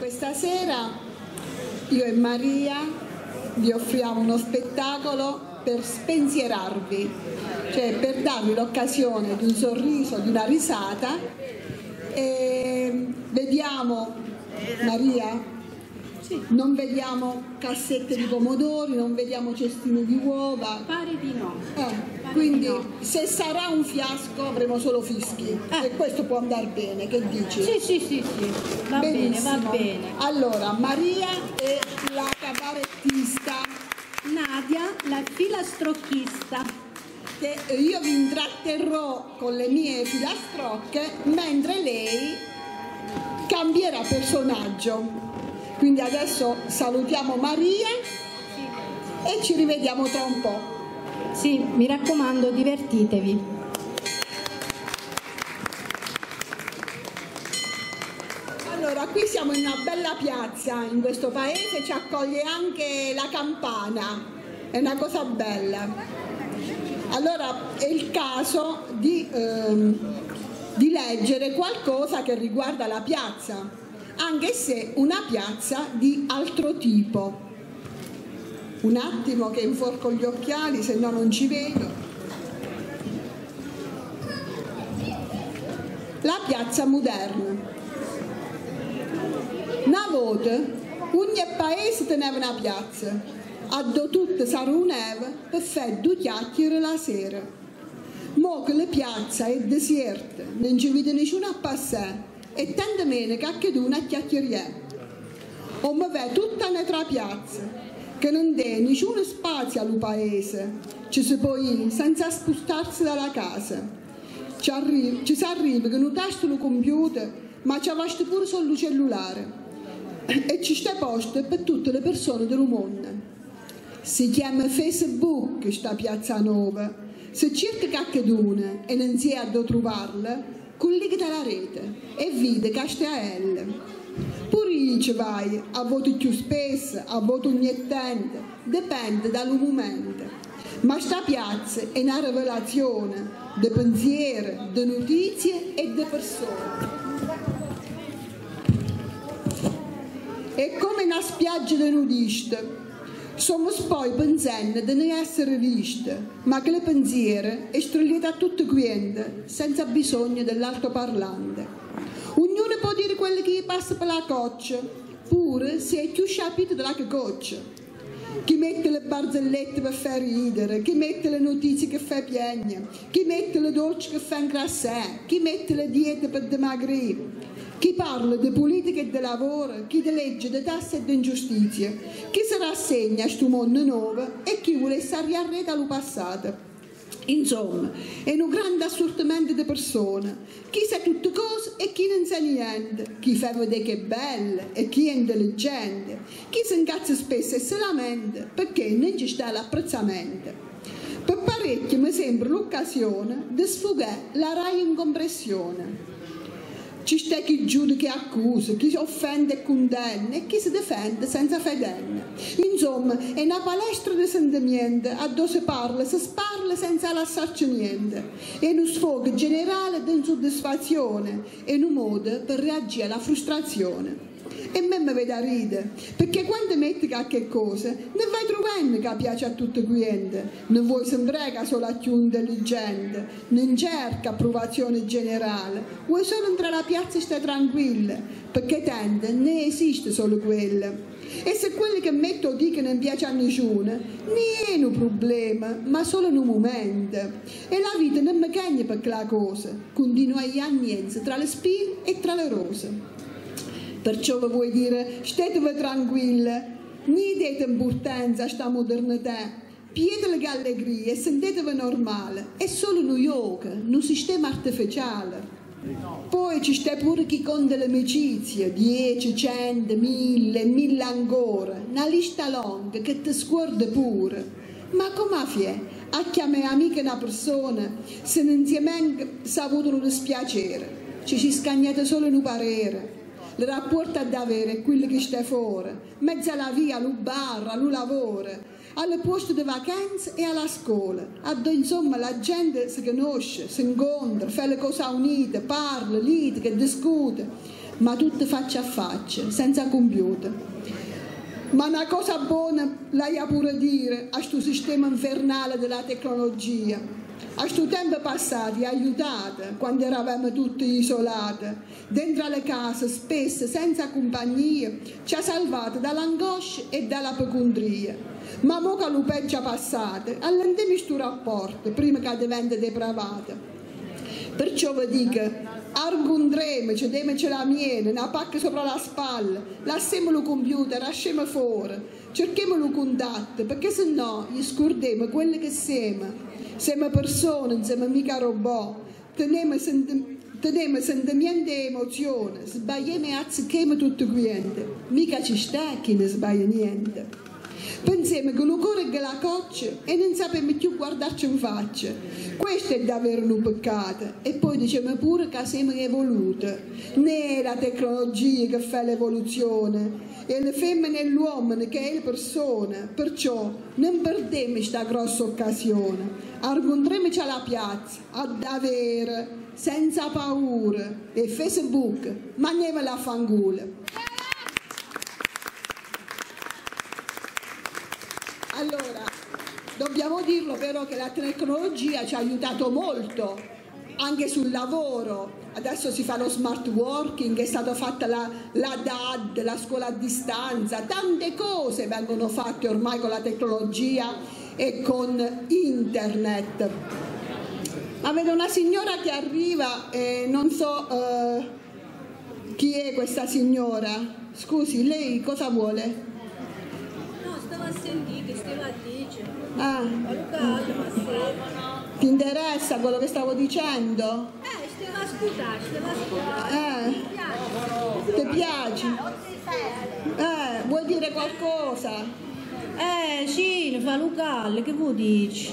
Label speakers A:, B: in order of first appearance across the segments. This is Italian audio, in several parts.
A: Questa sera io e Maria vi offriamo uno spettacolo per spensierarvi, cioè per darvi l'occasione di un sorriso, di una risata. E vediamo, Maria?
B: Sì.
A: Non vediamo cassette di pomodori, non vediamo cestini di uova.
B: Pare di no.
A: Quindi se sarà un fiasco avremo solo fischi e questo può andare bene, che dici?
B: Sì. Va
A: Benissimo.
B: bene, va bene.
A: Allora, Maria è la cabarettista,
B: Nadia, la filastrocchista.
A: che io vi intratterrò con le mie filastrocche mentre lei cambierà personaggio. Quindi adesso salutiamo Maria e ci rivediamo tra un po'.
B: Sì, mi raccomando, divertitevi.
A: Allora, qui siamo in una bella piazza, in questo paese ci accoglie anche la campana, è una cosa bella. Allora, è il caso di leggere qualcosa che riguarda la piazza, anche se una piazza di altro tipo. Un attimo che inforco gli occhiali, se no non ci vedo. La piazza moderna. Una volta, ogni paese teneva una piazza, a dove tutti si riunivano per fare due chiacchiere la sera. Mo che la piazza è deserta, non ci vede nessuno a passare, e tanto meno che anche tu una chiacchieriera. O mi vede tutta un'altra piazza, che non dà nessuno spazio al paese, ci si può ir senza spostarsi dalla casa. Ci si arriva che non tasti il computer, ma ci basta pure solo il cellulare. E ci sta posto per tutte le persone del mondo. Si chiama Facebook, sta piazza nuova. Se cerca qualcuna e non si ha dove trovarla, collegati alla rete e vede che sta a ella. Pure io ci vai, a volte più spesso, a volte ogni tanto, dipende dal momento. Ma sta piazza è una rivelazione di pensieri, di notizie e di persone. È come una spiaggia di nudisti. Siamo poi pensando di non essere visti, ma che le pensieri è strillata a tutte quanti, senza bisogno dell'altoparlante. Ognuno può dire quello che gli passa per la coccia, pure se è più sciapito della che coccia. Chi mette le barzellette per far ridere, chi mette le notizie che fa piangere, chi mette le dolci che fa ingrassare, chi mette le diete per dimagrire, chi parla di politica e di lavoro, chi di legge, di tasse e di ingiustizie, chi si rassegna a questo mondo nuovo e chi vuole stare arreda al passato. Insomma, è un grande assortimento di persone, chi sa tutte cose e chi non sa niente, chi fa vedere che è bella e chi è intelligente, chi si incazza spesso e si lamenta perché non ci sta l'apprezzamento. Per parecchi mi sembra l'occasione di sfogare la Rai in compressione. Ci sta chi giudica e accusa, chi offende e condanna e chi si difende senza fedenne. Insomma, è una palestra di sentimenti a dove si parla senza lasciarci niente. È uno sfogo generale di insoddisfazione, è un modo per reagire alla frustrazione. E me mi vede a ridere, perché quando metti qualche cosa, ne vai trovando che piace a tutti quanti, non vuoi sembrare solo a più intelligente, non cerca approvazione generale, vuoi solo entrare alla piazza e stare tranquilla, perché tanto ne esiste solo quella. E se quelli che metto dicono non piace a nessuno, non è un problema, ma solo in un momento. E la vita non mi cagna per quella cosa, continua agli anni tra le spine e tra le rose. Perciò vi vuoi dire, statevi tranquilli, non date importanza a questa modernità, piedele che allegria e sentitevi normale, è solo un gioco, un sistema artificiale. Poi ci sta pure chi conta le amicizie, 10, 100, 1000 ancora, una lista lunga che ti scorda pure. Ma come fai a chiamare amica una persona se non si è mai saputo un dispiacere? Ci si scagnate solo in un parere. Il rapporto da avere è quello che sta fuori, mezzo alla via, al bar, al lavoro, al posto di vacanze e alla scuola, dove insomma la gente si conosce, si incontra, fa le cose unite, parla, litiga, discute. ma tutte faccia a faccia, senza computer. Ma una cosa buona l'hai a pure dire a questo sistema infernale della tecnologia. A questo tempo passato ha aiutato quando eravamo tutti isolati, dentro le case, spesso senza compagnia, ci ha salvato dall'angoscia e dalla pecundria. Ma mo che lo peggio passato, allentiamo questo rapporto prima che diventi depravato. Perciò vi dico, argundremo, cediamoci la miele, una pacca sopra la spalla, lasciamo il computer, lasciamo fuori, cerchiamo il contatto, perché se no gli scordiamo quello che siamo. Siamo persone, non siamo mica robot, teniamo sentimenti e emozioni, sbagliamo e azzecchiamo tutto quanto, mica ci sta chi ne sbaglia niente. Pensiamo che lo cuore è la coccia e non sappiamo più guardarci in faccia. Questo è davvero un peccato. E poi diciamo pure che siamo evolute. Né è la tecnologia che fa l'evoluzione, è le femmine e l'uomo che è le persone. Perciò non perdiamo questa grossa occasione. Argondremici alla piazza, ad avere, senza paura. E Facebook, mangiamo la fangula. Allora, dobbiamo dirlo però che la tecnologia ci ha aiutato molto, anche sul lavoro. Adesso si fa lo smart working, è stata fatta la DAD, la scuola a distanza, tante cose vengono fatte ormai con la tecnologia e con internet. Ma vedo una signora che arriva e non so chi è questa signora. Scusi, lei cosa vuole?
B: A sentire che stava a dire.
A: Ti interessa quello che stavo dicendo?
B: Stava a ascoltare.
A: Ti piace? Vuoi dire qualcosa?
B: Sì, ne fa locale, che vuoi dici?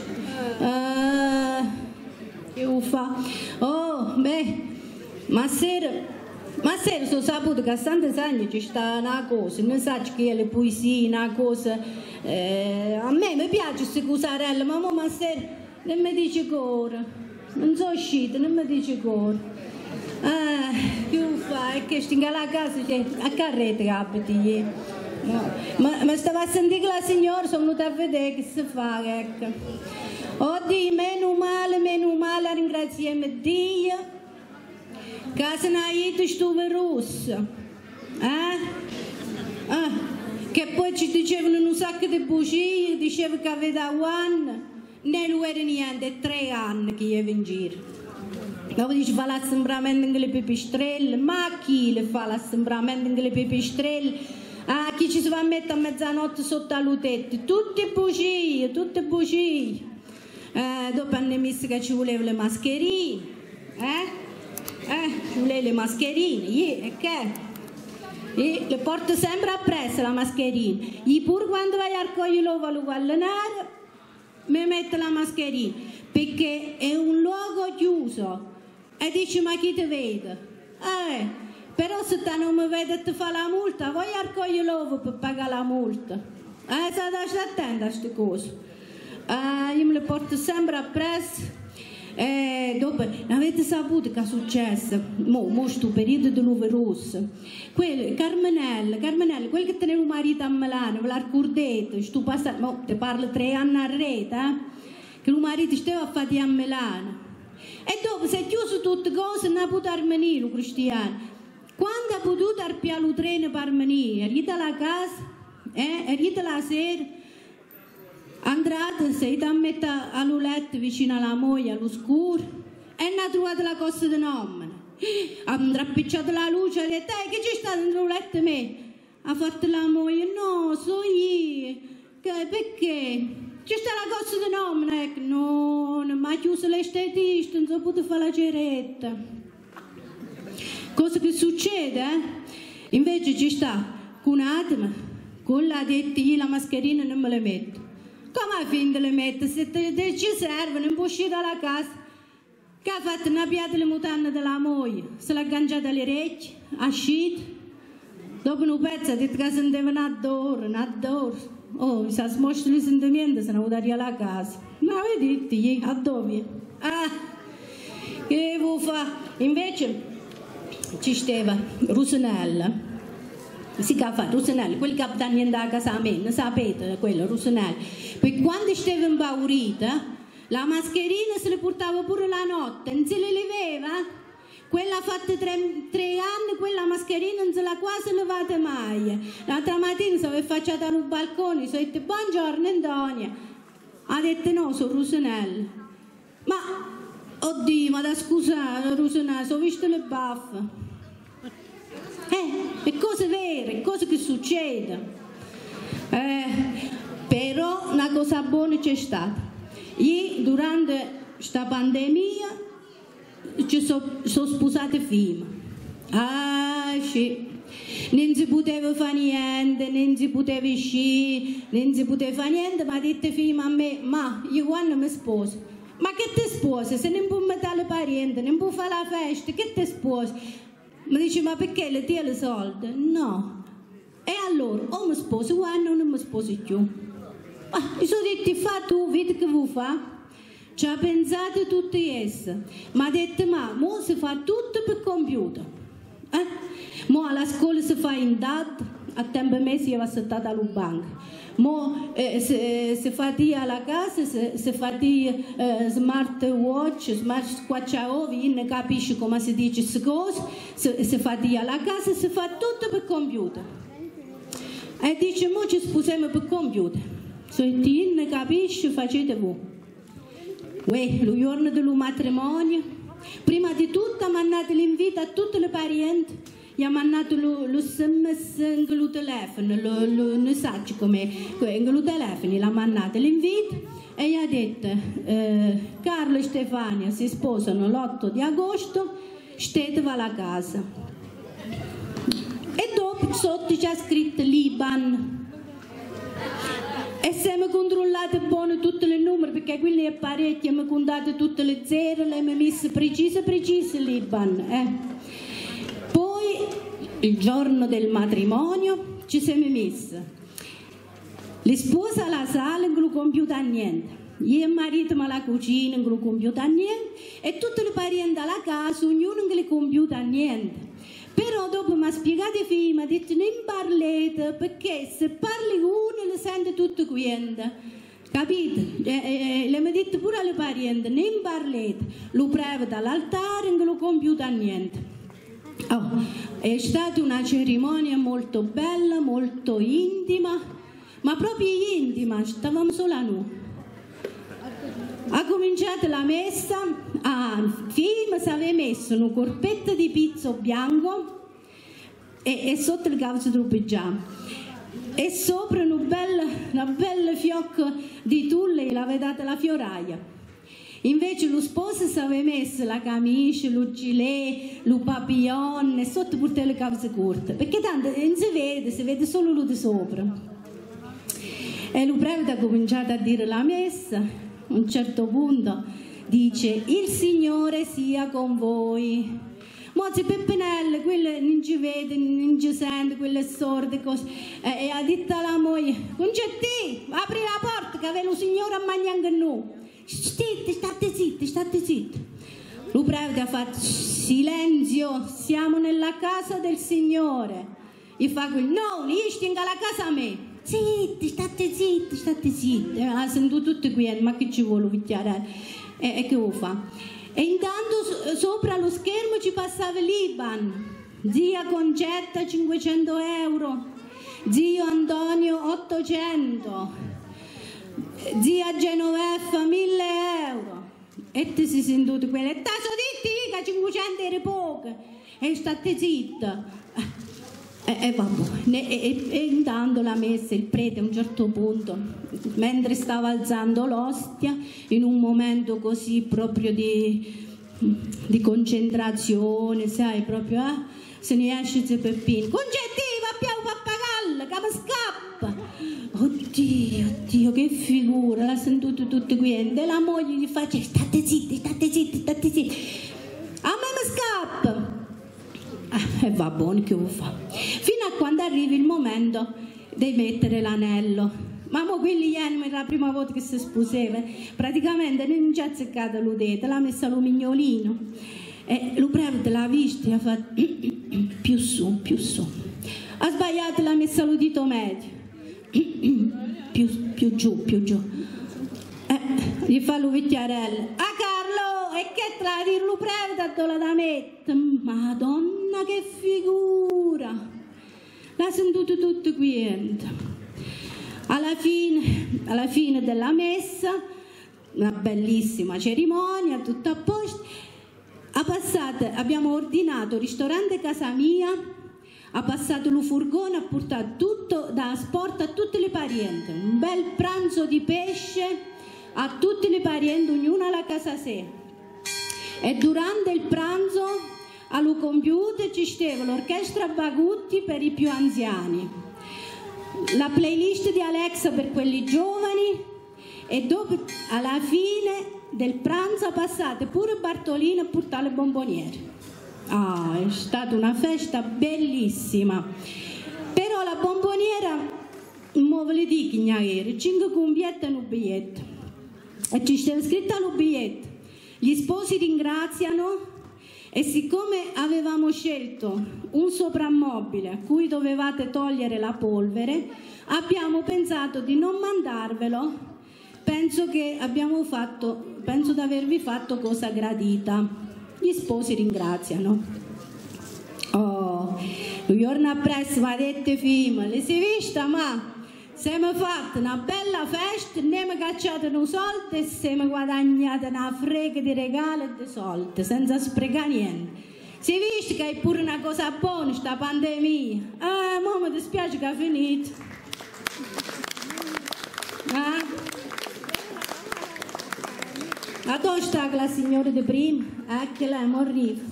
B: Che vuoi fa? Oh, beh, ma se sono saputo che a tanti anni ci sta una cosa, non sai che è le poesie, una cosa. A me mi piace queste cosarelle, ma se non mi dice ancora. Non sono uscita, non mi dice ancora. Che vuoi fare? È che stinga la casa, a carrete abiti. Ma stavo a sentire che la signora sono venuta a vedere che si fa, ecco. Oddio, meno male, ringraziamo Dio. Che se ne ha ido stuve russa. Che poi ci dicevano un sacco di bugie, dicevano che aveva un anno, non lo era niente, 3 anni che io in giro. Dopo dice fa l'assembramento con le pipistrelle, ma chi le fa l'assembramento con le pipistrelle? Chi ci si va a mettere a mezzanotte sotto al letto? Tutte bugie. Dopo hanno messo che ci volevano le mascherine, ci volevano le mascherine, e che? E le porto sempre appresso la mascherina. E pure quando vai a raccogliere l'uovo all'uvallenare, mi metto la mascherina, perché è un luogo chiuso. E dici, ma chi ti vede? Però se te non mi vede ti fa la multa, vai a raccogliere l'uovo per pagare la multa. State attenti a queste cose. Io me le porto sempre appresso. Dopo, avete saputo che è successo? Questo periodo dell'uva rossa. Carmenella, quel che teneva un marito a Milano, ve la ricordate? Ti parlo 3 anni a rete, che il marito stava a fare a Milano. E dopo si è chiuso tutte le cose, non ha potuto armenire, cristiano. Quando ha potuto arpiare il treno per armenire, è arrivata alla casa, è arrivata la sera, Andrate, sei da mettere al letto vicino alla moglie, all'oscuro, e non ha trovato la cosa di nome. Ha rapicciato la luce e ha detto, che c'è stato nel letto me? Ha fatto la moglie, no, so io. Perché? C'è stata la cosa di nome? No, non mi ha chiuso l'estetista, non so potuto fare la ceretta. Cosa che succede, Invece ci sta, con un attimo, con la detto, io la mascherina non me la metto. Come finta le metto? Se ci serve, non può uscire dalla casa. Che ha fatto una piata le mutande della moglie, se l'ha agganciata alle orecchie, ha uscito. Dopo un pezzo ha detto che se ne devono adoro. Oh, mi sa smosciato il sentimento, se ne va alla casa. Ma vedi, a dove? Che vuoi fare? Invece, ci stava Rusanella, si chiama Rusanella, quel che ha niente a casa a me, sapete quello, Rusanella. Perché quando stava impaurita, la mascherina se le portava pure la notte, non se le levava. Quella ha fatto 3 anni, quella mascherina non se l'ha quasi levata mai. L'altra mattina si è affacciata al balcone, si è detto buongiorno Antonia. Ha detto no, sono Rusanella. Ma, oddio, ma da scusare Rusanella, ho visto le baffe. È cose vere, cose che succedono. Però una cosa buona c'è stata. Io durante questa pandemia ci sono sposate figlie. Ah sì, non si poteva fare niente, non si poteva uscire, non si poteva fare niente, ma ha detto figlia a me, ma io quando mi sposo, ma che ti sposi? Se non può mettere le parenti, non può fare la festa, che ti sposi? Mi dice, ma perché le tieni i soldi? No. E allora, o mi sposo quando o non mi sposo più. Ma mi sono detto, fa tu, vedi che vuoi fare? Ci ha pensato tutte esse, ma ha detto, ma mo si fa tutto per computer. Mo alla scuola si fa in DAD, a tempo mesi io sono stata alla banca. Mo si fa di alla casa, si fa di smartwatch, smart squacciaovi, non capisci come si dice queste cose, si fa di alla casa, si fa tutto per computer. E dice, mo ci sposiamo per computer. Se ti non capisci, facete voi. Lo giorno del matrimonio, prima di tutto mi hanno dato l'invito a tutte le parenti, gli hanno mandato lo sms in il telefono, lo messaggio come in il telefono, gli hanno mandato l'invito e gli ha detto Carlo e Stefania si sposano l'8 di agosto, state va alla casa. E dopo sotto c'è scritto Liban. E se mi controllate bene tutti i numeri, perché quelli apparecchi mi contate tutte le zero, le mi messe precise l'Iban. Poi il giorno del matrimonio ci siamo messi. Le spose alla sala non compiuta niente. Io e il marito alla cucina non compiuta niente. E tutte le parenti alla casa, ognuno non le compiuta niente. Però dopo mi ha spiegato i figli, mi ha detto non parlate, perché se parli uno le sente tutte quiente. Capite? Le mi ha detto pure alle parenti, non parlate, lo preve dall'altare e non lo compiuta niente. È stata una cerimonia molto bella, molto intima, ma proprio intima, stavamo solo a noi. Ha cominciato la messa, Fima si aveva messo un corpetto di pizzo bianco e sotto il cavolo del pigiama e sopra una bella fiocca di tulle l'aveva data la fioraia. Invece lo sposo si aveva messo la camicia, lo gilet, lo papillon e sotto pure le cavole corte, perché tanto non si vede solo lo di sopra. E lo prete ha cominciato a dire la messa. A un certo punto dice il Signore sia con voi. Mozzi Peppinelle, quelle non ci vede, non ci sente, quelle sorde cose. E ha detto alla moglie, non c'è te, apri la porta che aveva il Signore a mangiare anche noi. State zitti. Lo prete ha fatto silenzio, siamo nella casa del Signore. E fa quel, no, io sto alla casa a me. Zitti, state zitti. Ha sentito tutti qui, ma che ci vuole picchiare? E che lo fa? E intanto sopra lo schermo ci passava l'Iban. Zia Concetta 500 euro, zio Antonio 800, zia Genoveffa 1000 euro. E ti si sentito quelle, e tasso ditti che 500 era poco. E state zitta. E intanto la messa, il prete a un certo punto, mentre stava alzando l'ostia, in un momento così proprio di concentrazione, sai, proprio, se ne esce il Peppino, concettiva, abbiamo pappagallo, che mi scappa. Oddio, che figura, l'ha sentito tutti qui, e la moglie gli fa, state zitti. A me mi scappa. E va buono, che lo fa? Fino a quando arriva il momento di mettere l'anello. Ma mo quelli era la prima volta che si sposava, praticamente non ci ha azzeccato l'udete, l'ha messa allo mignolino. E lo prete l'ha vista e ha fatto più su, più su. Ha sbagliato, l'ha messa l'udito medio. più giù, più giù. Gli fa lo vecchiarello. Ah Carlo, e che tra dir lo prete dove la mette? Madonna che figura! L'ha sentito tutto quiente. Alla fine della messa, una bellissima cerimonia, tutto a posto. Abbiamo ordinato ristorante casa mia, ha passato il furgone, ha portato tutto da sport a tutte le parenti, un bel pranzo di pesce a tutte le parenti, ognuna alla casa sé. E durante il pranzo allo computer ci stava l'orchestra Bagutti per i più anziani, la playlist di Alexa per quelli giovani, e dopo alla fine del pranzo passate pure Bartolino a portare le bomboniere. È stata una festa bellissima, però la bomboniera non ve le dico era 5 cumbiette e un biglietto, e ci stava scritto allo biglietto: gli sposi ringraziano. E siccome avevamo scelto un soprammobile a cui dovevate togliere la polvere, abbiamo pensato di non mandarvelo. Penso di avervi fatto cosa gradita. Gli sposi ringraziano. Il giorno appresso mi ha detto Fima, le si vista ma siamo fatti una bella festa, ne abbiamo cacciato un soldo e siamo guadagnati una frega di regali e di soldi, senza sprecare niente. Si viste che è pure una cosa buona sta pandemia. Mo mi dispiace che è finito. Ma dove sta la signora di prima? Che lei morì.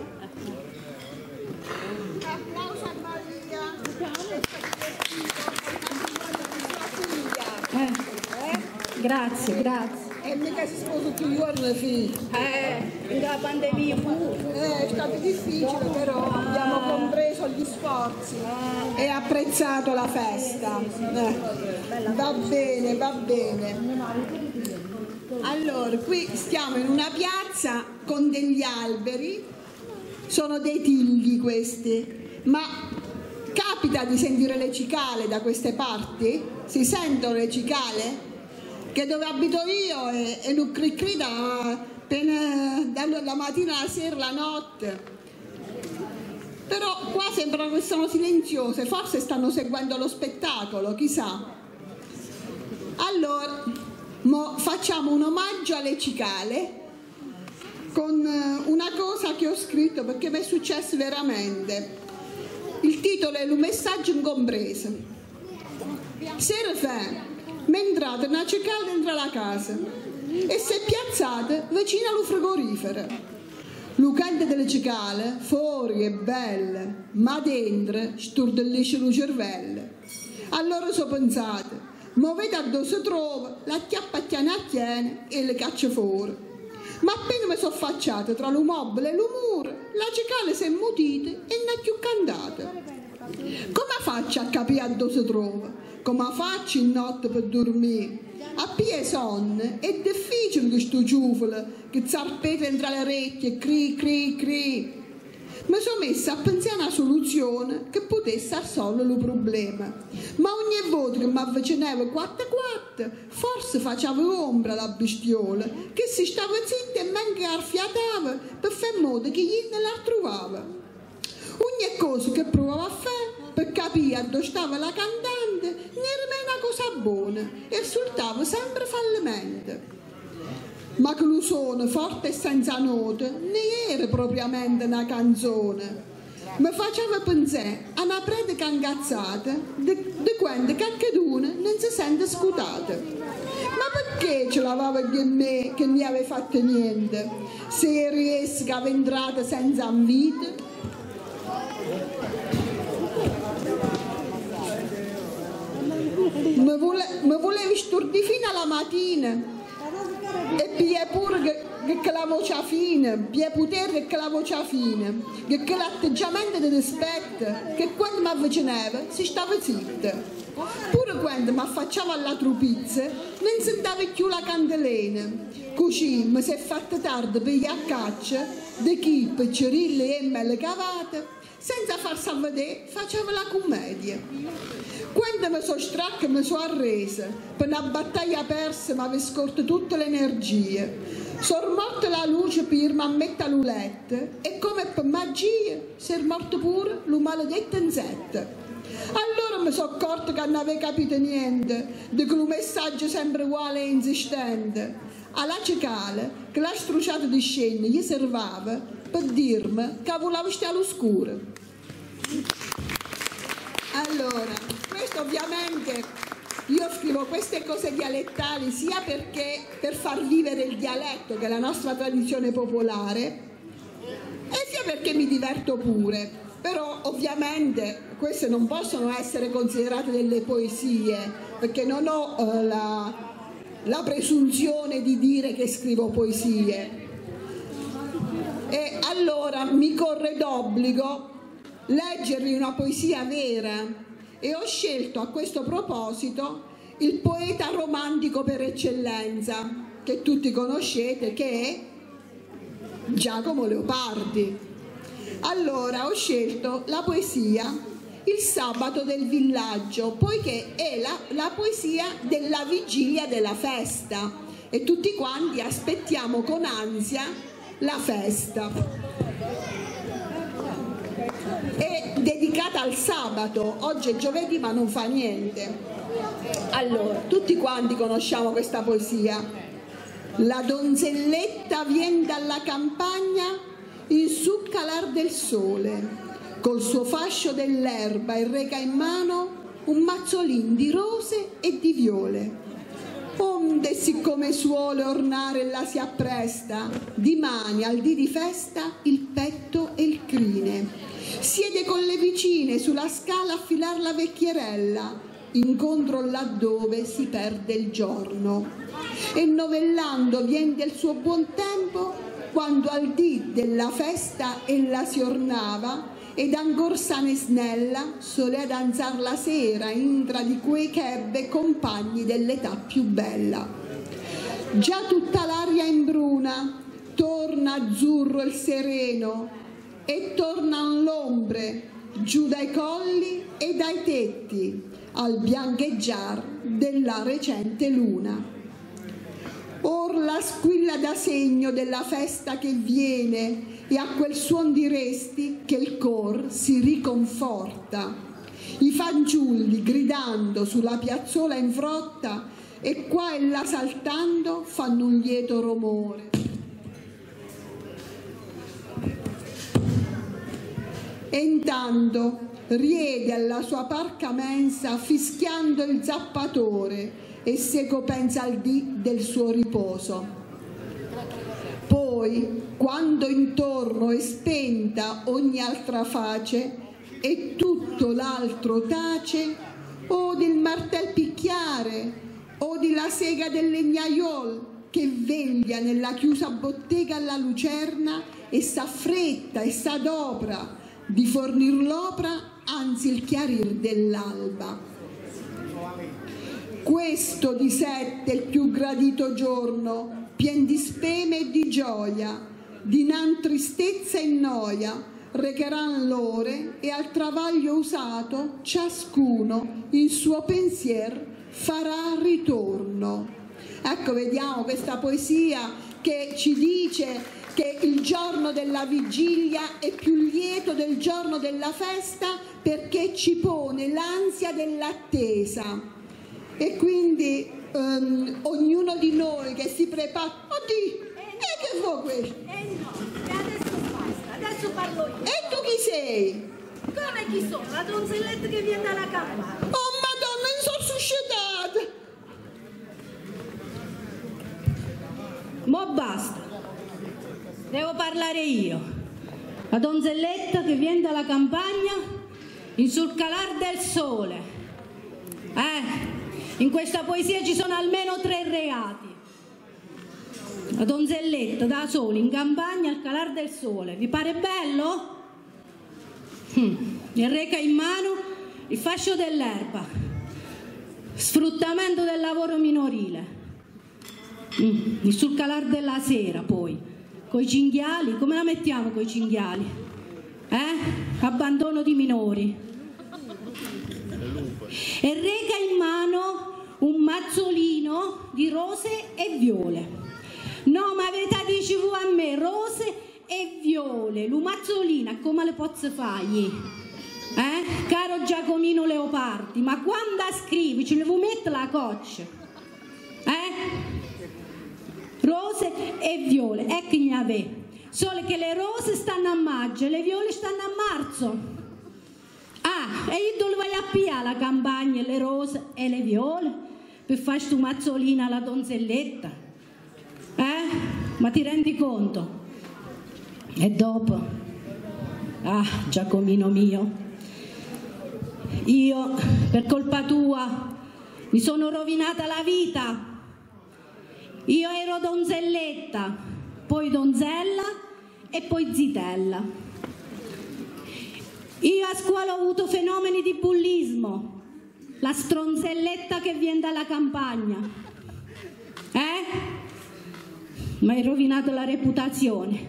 B: Grazie.
A: E mica si sposa più giorni, figlio.
B: La pandemia pure.
A: È stato difficile, però abbiamo compreso gli sforzi e apprezzato la festa. Va bene. Allora, qui stiamo in una piazza con degli alberi, sono dei tigli questi, ma capita di sentire le cicale da queste parti? Si sentono le cicale? Che dove abito io è un cri dalla mattina alla sera, la notte. Però qua sembrano che sono silenziose, forse stanno seguendo lo spettacolo, chissà. Allora, facciamo un omaggio alle cicale con una cosa che ho scritto perché mi è successo veramente. Il titolo è "Un messaggio incompreso". Sera fa mi è entrata una cicala dentro la casa e si è piazzata vicino allo frigorifero. Lo canto delle cicale fuori è bello, ma dentro sturdellisce lo cervello. Allora so pensato, ma vedo dove si trova, la chiappa tiene e le caccia fuori. Ma appena mi sono affacciata tra lo mobile e lo muro, la cicala si è mutita e non è più cantata. Come faccio a capire dove si trova? Come faccio in notte per dormire? A pie sonne è difficile che sto ciufolo che zarpeta entra le orecchie, cri. Mi sono messa a pensare a una soluzione che potesse risolvere il problema. Ma ogni volta che mi avvicinavo quattro, forse facevo ombra alla bestiola che si stava zitta e manca arfiatava per fare in modo che io non la trovava. Ogni cosa che provavo a fare per capire dove stava la cantante ne era una cosa buona e risultava sempre fallimento. Ma che lo suono forte e senza note ne era propriamente una canzone. Mi faceva pensare a una predica ingazzata di quando qualcuno non si sente scutata. Ma perché ce l'aveva di me che non aveva fatto niente? Se riesco che aveva entrato senza invito? Mi volevi stordire fino alla mattina E pia pure che la voce fine, pia potere che la voce fine, che l'atteggiamento di rispetto, che quando mi avvicinava si stava zitta. Pure quando mi affacciavo alla trupizza non sentava più la candelena. Così mi si è fatta tardi per gli accaccia di chi piccerille e mele cavate, senza farsi vedere faceva la commedia. Quando mi sono stracca mi sono arresa, per una battaglia persa mi aveva scorto tutte le energie. Sono morta la luce per irmi a mettere a letto e come per magia si è morto pure lo maledetto insetto. Allora mi sono accorta che non avevo capito niente di quel messaggio sempre uguale e insistente. Alla cicale che la struciata di scena gli servava per dirmi che voleva stare all'oscuro. Allora, questo ovviamente io scrivo queste cose dialettali sia perché per far vivere il dialetto, che è la nostra tradizione popolare, e sia perché mi diverto pure. Però ovviamente queste non possono essere considerate delle poesie, perché non ho la presunzione di dire che scrivo poesie. E allora mi corre d'obbligo leggervi una poesia vera e ho scelto a questo proposito il poeta romantico per eccellenza, che tutti conoscete, che è Giacomo Leopardi. Allora ho scelto la poesia Il sabato del villaggio, poiché è la poesia della vigilia della festa e tutti quanti aspettiamo con ansia la festa. È dedicata al sabato, oggi è giovedì ma non fa niente. Allora, tutti quanti conosciamo questa poesia. La donzelletta vien dalla campagna in su calar del sole, col suo fascio dell'erba e reca in mano un mazzolin di rose e di viole. Onde siccome suole ornare la si appresta, di mani al dì di festa il petto e il crine. Siede con le vicine sulla scala a filar la vecchierella, incontro laddove si perde il giorno. E novellando vien del suo buon tempo, quando al dì della festa ella si ornava, ed ancor sana e snella solea danzar la sera intra di quei che ebbe compagni dell'età più bella. Già tutta l'aria imbruna, torna azzurro il sereno, e tornan l'ombre giù dai colli e dai tetti al biancheggiar della recente luna. Or la squilla dà segno della festa che viene, e a quel suon diresti che il cor si riconforta. I fanciulli gridando sulla piazzola in frotta e qua e là saltando fanno un lieto rumore. E intanto riede alla sua parca mensa fischiando il zappatore e seco pensa al dì del suo riposo. Poi, quando intorno è spenta ogni altra face e tutto l'altro tace, o del martel picchiare, o di la sega del legnaiol che veglia nella chiusa bottega alla lucerna e s'affretta e s'adopra di fornir l'opra anzi il chiarir dell'alba. Questo di sette il più gradito giorno, pien di speme e di gioia, dinan tristezza e noia, recheran l'ore e al travaglio usato ciascuno il suo pensier farà ritorno. Ecco, vediamo questa poesia che ci dice che il giorno della vigilia è più lieto del giorno della festa perché ci pone l'ansia dell'attesa. E quindi ognuno di noi che si prepara, oddio, che vuoi questo?
B: No, adesso basta, adesso parlo io.
A: E tu chi sei?
B: Come chi sono? La donzelletta che viene dalla campagna.
A: Oh madonna, mi sono suscitata!
B: Mo basta, devo parlare io. La donzelletta che viene dalla campagna in sul calar del sole. In questa poesia ci sono almeno 3 reati. La donzelletta da sola in campagna al calar del sole. Vi pare bello? E reca in mano il fascio dell'erba. Sfruttamento del lavoro minorile. Sul calar della sera poi. Coi cinghiali, come la mettiamo coi cinghiali? Abbandono di minori. E reca in mano un mazzolino di rose e viole. No, ma avete dicevo a me, rose e viole, l'umazzolina, come le posso fargli? Caro Giacomino Leopardi, ma quando scrivi ce le vuoi mettere la coccia? Rose e viole, ecco ne avete. Solo che le rose stanno a maggio e le viole stanno a marzo. E io dove vai a pigliare la campagna, le rose e le viole per fare sto mazzolina alla donzelletta? Ma ti rendi conto? E dopo? Giacomino mio, io per colpa tua mi sono rovinata la vita. Io ero donzelletta, poi donzella e poi zitella. Io a scuola ho avuto fenomeni di bullismo, la stronzelletta che viene dalla campagna. Ma hai rovinato la reputazione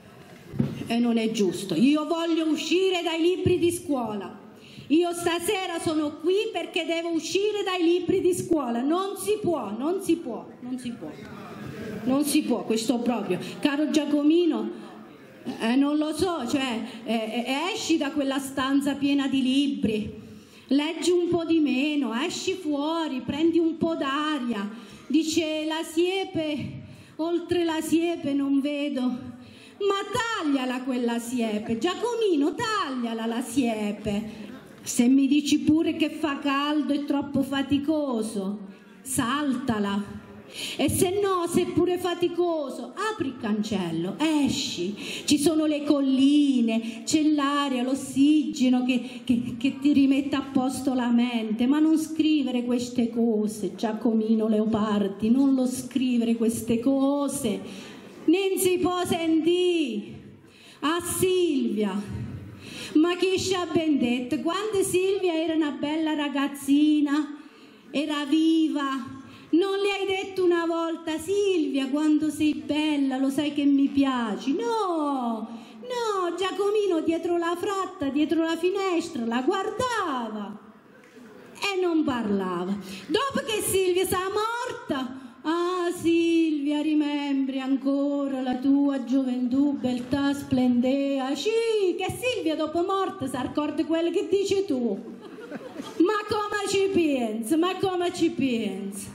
B: e non è giusto. Io voglio uscire dai libri di scuola. Io stasera sono qui perché devo uscire dai libri di scuola. Non si può, non si può, non si può. Non si può, questo proprio. Caro Giacomino, non lo so, cioè esci da quella stanza piena di libri, leggi un po' di meno, esci fuori, prendi un po' d'aria. Dice la siepe, oltre la siepe non vedo, ma tagliala quella siepe, Giacomino, tagliala la siepe. Se mi dici pure che fa caldo e troppo faticoso, saltala. E se no, se pure faticoso, apri il cancello, esci, ci sono le colline, c'è l'aria, l'ossigeno che ti rimette a posto la mente. Ma non scrivere queste cose, Giacomino Leopardi, non lo scrivere queste cose, non si può sentire. A Silvia, ma chi ci ha ben detto, quando Silvia era una bella ragazzina, era viva, non le hai detto una volta: Silvia, quando sei bella, lo sai che mi piaci? No, no, Giacomino dietro la fratta, dietro la finestra, la guardava e non parlava. Dopo che Silvia sta morta, Silvia, rimembri ancora la tua gioventù, beltà, splendea. Sì, che Silvia dopo morte si ricorda quello che dici tu. Ma come ci pensi? Ma come ci pensi?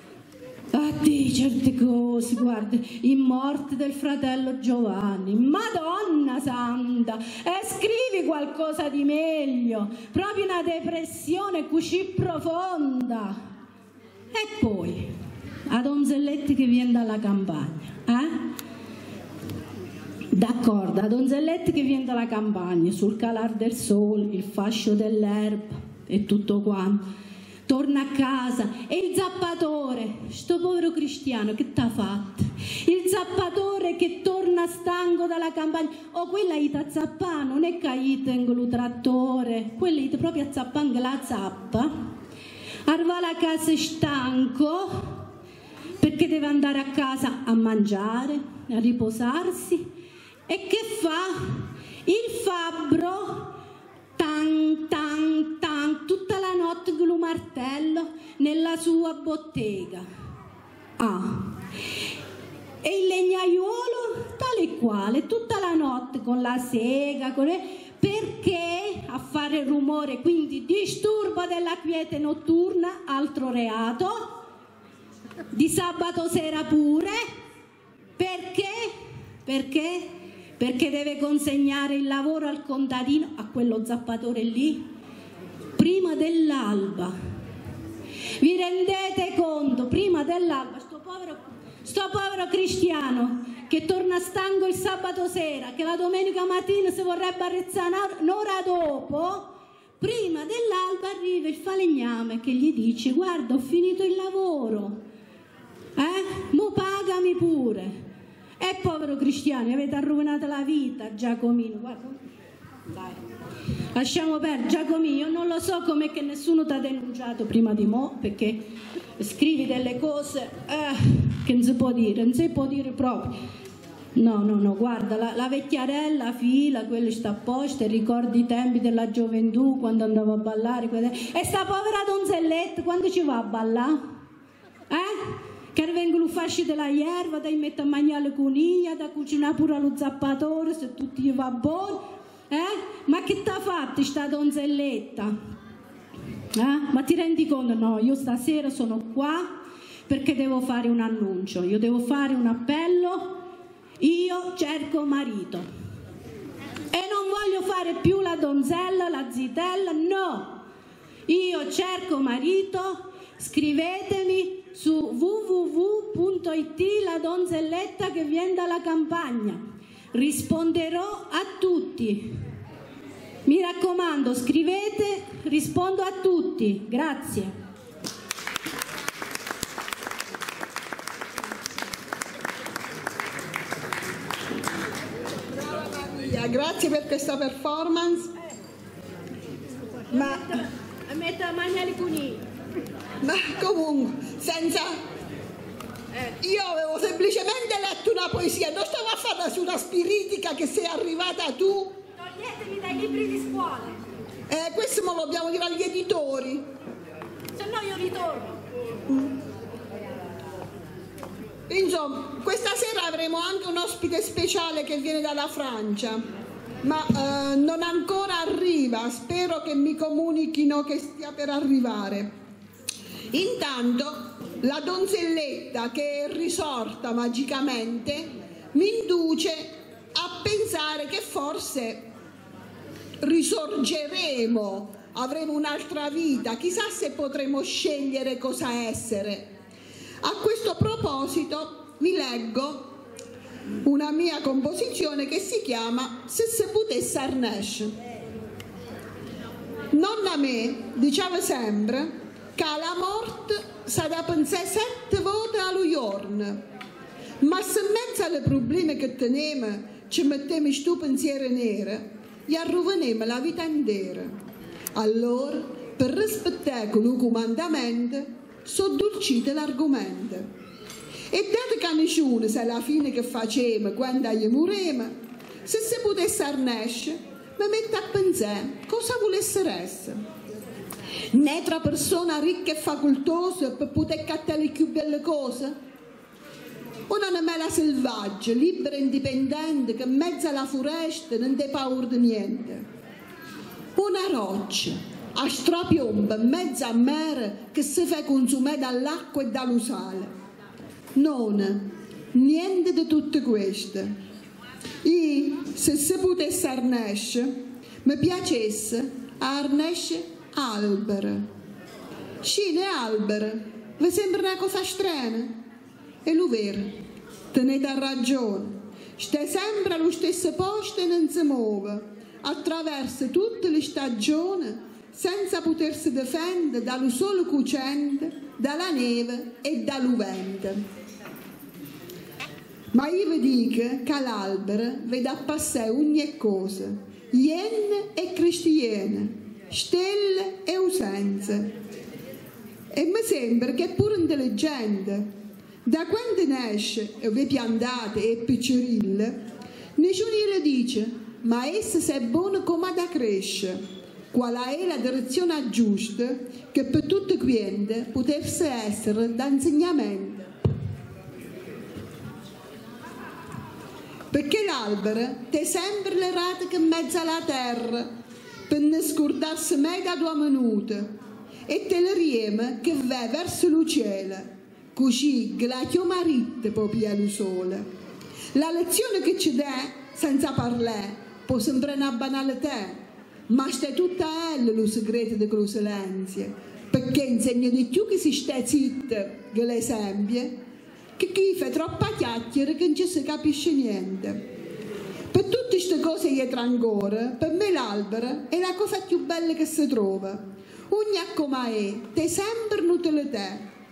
B: Di certe cose, guarda, in morte del fratello Giovanni, Madonna Santa, e scrivi qualcosa di meglio, proprio una depressione così profonda. E poi, a donzellette che viene dalla campagna, D'accordo, a donzellette che viene dalla campagna, sul calar del sole, il fascio dell'erba e tutto quanto. Torna a casa e il zappatore, sto povero cristiano, che t'ha fatto? Il zappatore che torna stanco dalla campagna, quella ita zappa, non è che ita in lo trattore, quella ita proprio a zappa anche la zappa, arriva alla casa stanco perché deve andare a casa a mangiare, a riposarsi, e che fa? Il fabbro tan tan tan tutta la notte con lo martello nella sua bottega. E il legnaiuolo tale e quale tutta la notte con la sega perché a fare rumore, quindi disturbo della quiete notturna, altro reato, di sabato sera pure. Perché deve consegnare il lavoro al contadino, a quello zappatore lì, prima dell'alba. Vi rendete conto? Prima dell'alba, sto povero cristiano che torna stanco il sabato sera, che la domenica mattina si vorrebbe arrezzare un'ora dopo, prima dell'alba arriva il falegname che gli dice: guarda, ho finito il lavoro, mo pagami pure. E povero Cristiano, avete rovinato la vita, Giacomino. Guarda, dai. Lasciamo perdere, Giacomino, io non lo so com'è che nessuno ti ha denunciato prima di mo', perché scrivi delle cose che non si può dire proprio. No, guarda, la vecchiarella fila, quella sta a posto, ricordi i tempi della gioventù quando andavo a ballare. E sta povera donzelletta, quando ci va a ballare? Che vengono fasci della erba, da mettere a mangiare le coniglie, da cucinare pure allo zappatore, se tutti gli va buono. Ma che t'ha fatto sta donzelletta? Ma ti rendi conto? No, io stasera sono qua perché devo fare un annuncio, io devo fare un appello. Io cerco marito e non voglio fare più la donzella, la zitella, no, io cerco marito. Scrivetemi su www.it la donzelletta che viene dalla campagna, risponderò a tutti, mi raccomando, scrivete, rispondo a tutti. Grazie.
A: Grazie per questa performance. Ma comunque, senza... Io avevo semplicemente letto una poesia, non stavo a fare sulla spiritica che sei arrivata tu.
B: Toglietemi dai libri di scuola.
A: Questo me lo dobbiamo dire agli editori.
B: Se no io ritorno.
A: Insomma, questa sera avremo anche un ospite speciale che viene dalla Francia, ma non ancora arriva, spero che mi comunichino che stia per arrivare. Intanto la donzelletta che è risorta magicamente mi induce a pensare che forse risorgeremo, avremo un'altra vita, chissà se potremo scegliere cosa essere. A questo proposito vi leggo una mia composizione che si chiama Se se potesse Arnesh. Nonna me diceva sempre che la morte sa da pensare 7 volte allo giorno, ma se in mezzo ai problemi che teniamo ci mettiamo sto pensiero nero, gli arroveniamo la vita intera. Allora, per rispettare il comandamento, soddolcite l'argomento. E dato che nessuno sa la fine che facciamo quando gli muremo, se si potesse Arnesh, mi metto a pensare cosa volesse essere. Un'altra persona ricca e facoltosa per poter cattare le più belle cose? Una animale selvaggia, libera e indipendente che in mezzo alla foresta non ha paura di niente. Una roccia a strapiomba in mezzo al mare che si fa consumare dall'acqua e dallo sale. Non, niente di tutte queste. E se si potesse Arnesh, mi piacesse Arnesh albero. Scine albero, vi sembra una cosa strana? E lo vero, tenete ragione, sta sempre allo stesso posto e non si muove, attraverso tutte le stagioni, senza potersi difendere dallo sole cucente, dalla neve e dal vento. Ma io vi dico che l'albero vede a passare ogni cosa, iene e cristiane, stelle e usanze. E mi sembra che è pure intelligente. Da quando nasce e vi piantate e piccirille, nessuno le dice, ma essa se è buona come da crescere, qual è la direzione giusta che per tutti quanti potesse essere da insegnamento. Perché l'albero è sempre le radiche in mezzo alla terra, per non scordarsi mai da 2 minuti, e te le rieme che va verso il cielo, così che la chioma ritta proprio al sole. La lezione che ci dà, senza parlare, può sembrare una banalità, ma sta tutta a elle lo segreto di quello silenzio, perché insegna di più che si sta zitta che l'esempio, che chi fa troppa chiacchiera che non ci si capisce niente. Per tutte queste cose dietro ancora, per me l'albero è la cosa più bella che si trova. Ogni come è sempre un'utilità.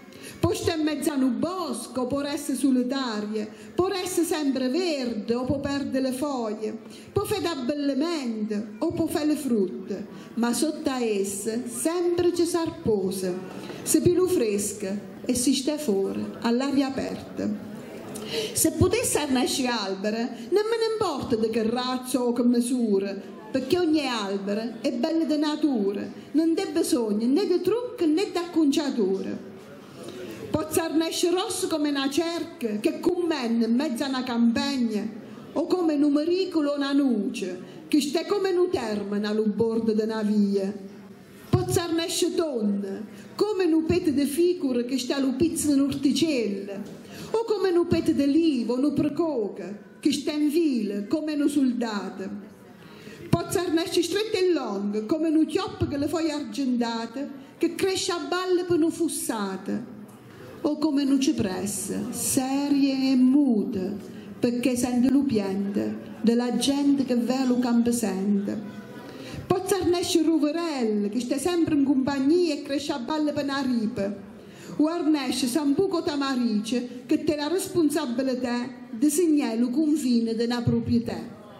A: può stare in mezzo a un bosco, può essere solitaria, può essere sempre verde o può perdere le foglie, può fare abbellimento o può fare le frutte, ma sotto a esse sempre ci sarposa, si più fresca e si sta fuori all'aria aperta. Se potesse nascere albero, non me ne importa di che razza o che misura, perché ogni albero è bello di natura, non ha bisogno né di trucchi né di acconciature. Posso nascere rosso come una cerca che commenda in mezzo a una campagna, o come un maricolo o una nuce che sta come un termine al bordo di una via. Posso nascere donna, come un petto di figura che sta al pizzo di un'orticella, o come un petto di livo, un precoca che sta in fila come un soldato. Posso nascere stretto e lungo come un chioppo che le foglie argentate che cresce a balle per una fussata, o come un cipressa serie e muta perché sente l'upiente della gente che va al campesente. Posso nascere ruverelle che sta sempre in compagnia e cresce a balle per una ripa, o arnesce Sambuco Tamarice che te la responsabilità di segnare il confine della proprietà.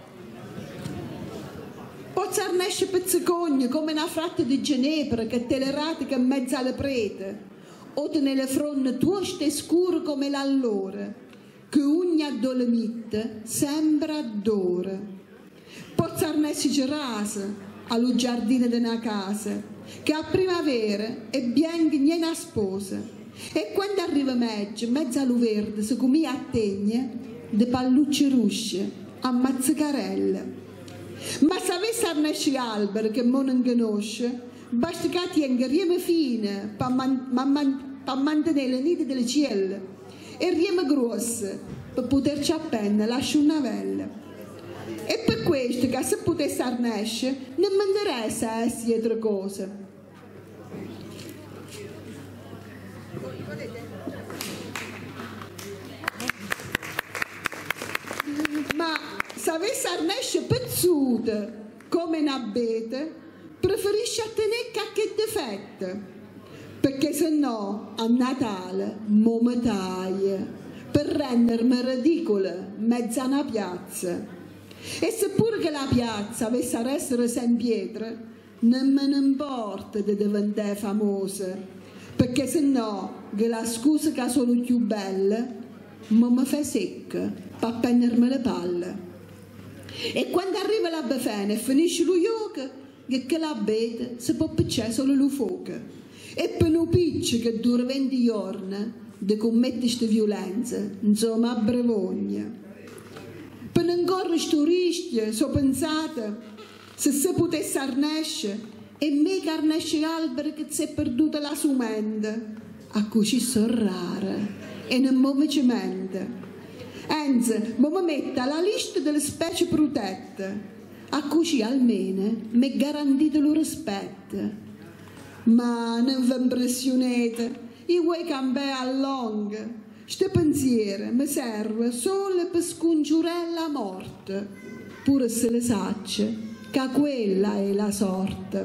A: Posso arnesce pezzicogne come una fratta di Ginevra che te le ratica in mezzo alle prete, o nelle fronde tuoste e scure come l'allora, che ogni addolomite sembra adora. Posso arnesce girase allo giardino di una casa, che a primavera è bianca niena sposa, e quando arriva mezzo allo verde si comincia a tegne di pallucce rusce, a mazzicarelle. Ma se avesse arnesce albero che non conosce, basta che tenga rieme fine per mantenere le nidi delle cielle e rieme grosse per poterci appena lasciare una vella. E per questo che se potesse arnesce non mi interessa essere altre cose. Ma se avesse arnesce pezzute come un abete, preferisce tenere qualche difetto, perché se no a Natale mi taglia per rendermi ridicola mezzo a una piazza. E seppure che la piazza avesse a essere sempre pietra, non me ne importa di diventare famosa, perché se no che la scusa che sono più bella mi fa secca per prendermi le palle. E quando arriva la befana e finisce lo yoga, che la bete si può picciare solo lo fuoco. E per un piccio che dura 20 giorni di commettere queste violenze, insomma, a brevogna. Per non correre questo rischio, so pensate, se si potesse arnesce, e mica arnesce alberi che si è perduta la sua mente, a cui ci sono rare e non mi ci mente. Anzi, mi mette alla lista delle specie protette, a cui almeno mi è garantito lo rispetto. Ma non vi impressionate, io vuoi cambiare a lungo. Questo pensiero mi serve solo per scongiurare la morte, pure se le sacce che quella è la sorte.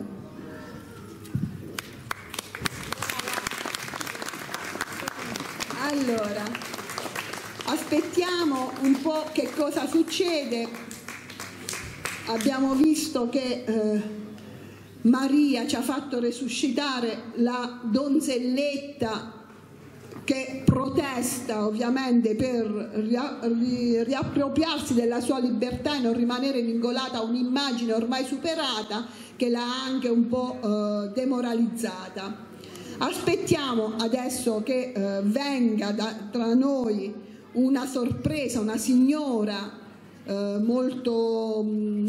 A: Allora, aspettiamo un po' che cosa succede. Abbiamo visto che Maria ci ha fatto resuscitare la donzelletta che protesta ovviamente per riappropriarsi della sua libertà e non rimanere vincolata a un'immagine ormai superata che l'ha anche un po' demoralizzata. Aspettiamo adesso che venga tra noi una sorpresa, una signora molto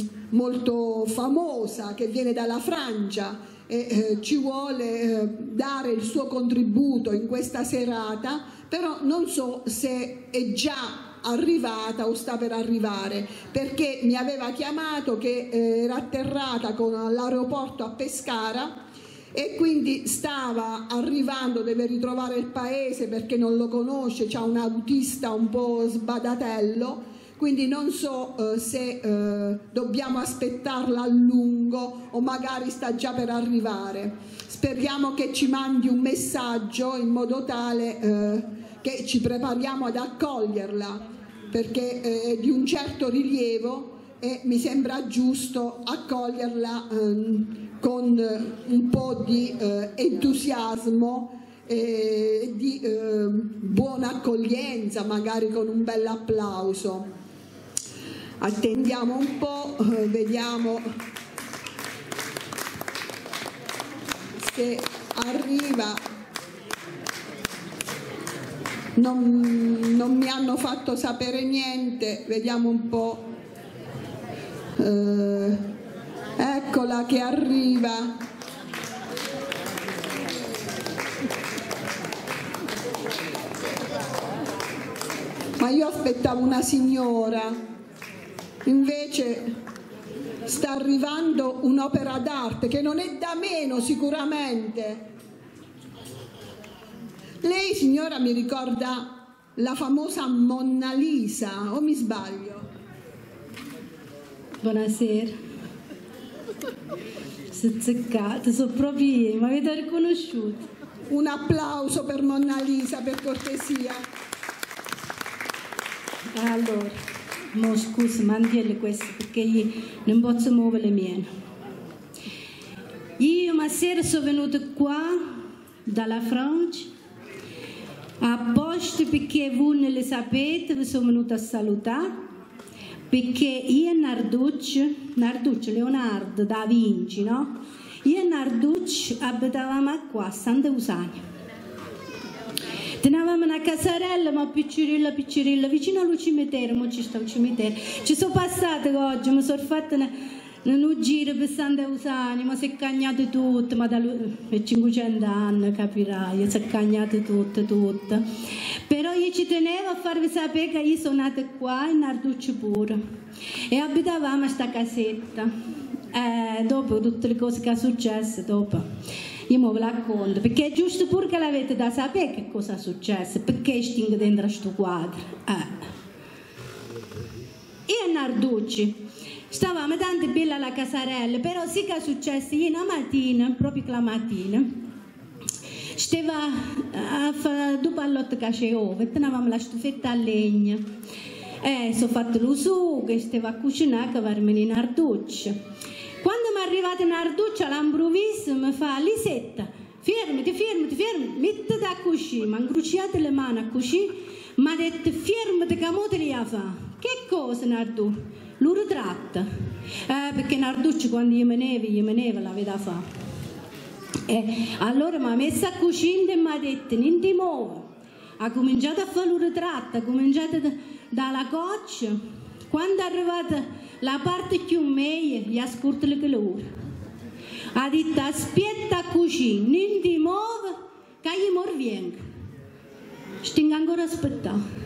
A: famosa che viene dalla Francia e ci vuole dare il suo contributo in questa serata, però non so se è già arrivata o sta per arrivare, perché mi aveva chiamato che era atterrata all'aeroporto a Pescara e quindi stava arrivando, deve ritrovare il paese perché non lo conosce, c'ha un autista un po' sbadatello, quindi non so se dobbiamo aspettarla a lungo o magari sta già per arrivare. speriamo che ci mandi un messaggio in modo tale che ci prepariamo ad accoglierla, perché è di un certo rilievo e mi sembra giusto accoglierla con un po' di entusiasmo e di buona accoglienza, magari con un bel applauso. Attendiamo un po', vediamo se arriva. Non mi hanno fatto sapere niente, vediamo un po'. Eccola che arriva. Ma io aspettavo una signora, invece sta arrivando un'opera d'arte che non è da meno sicuramente. Lei, signora, mi ricorda la famosa Monna Lisa, o mi sbaglio?
B: Buonasera. Sono zeccata, sono proprio io, mi avete riconosciuto.
A: Un applauso per Monna Lisa, per cortesia.
B: Allora, mo scusa, mandiele questo perché io non posso muovere le mie. Io ma sera sono venuta qua dalla Francia apposta perché voi non le sapete, vi sono venuta a salutare, perché io e Narduccio Leonardo da Vinci, no? Io e Narduccio abitavamo qua a Sant'Eusania. Tenevamo una casarella, ma piccerilla, vicino al cimitero, ma ci sta un cimitero. Ci sono passata oggi, mi sono fatta un giro per Sant'Eusania, ma si è cagnato tutto, ma da 500 anni, capirai, si è cagnato tutto. Però io ci tenevo a farvi sapere che io sono nata qua, in Narduccio pure, e abitavamo a sta casetta. Dopo tutte le cose che sono successe, dopo io mi racconto, perché è giusto pure che l'avete da sapere che cosa è successo, perché stingo dentro a sto quadro. Io e Narducci stavamo tanto bella alla casarella, però sì che è successo io una mattina, proprio la mattina, stava a fare due pallotte cace ove, e tenevamo la stufetta a legna. Sono fatto lo sugo e stavo a cucinare che varmeni Narducci. Quando mi è arrivata Narducci all'improvviso mi fa: Lisetta, fermati, mettiti a cucire. Mi ha incrociato le mani a cucire, mi ha detto: fermati che mo te li a fa. Che cosa, Nardu? Lo ritratto. Perché Narducci quando io me neve la veda fa. Allora mi ha messo a cucire e mi ha detto: non ti muovi. Ha cominciato a fare lo ritratto, ha cominciato dalla coccia. Quando è arrivata la parte più meglio, gli ha scurto le calore. Ha detto: aspetta a cucire, non ti muovi, che io mo vengo. Stingo ancora a aspettare.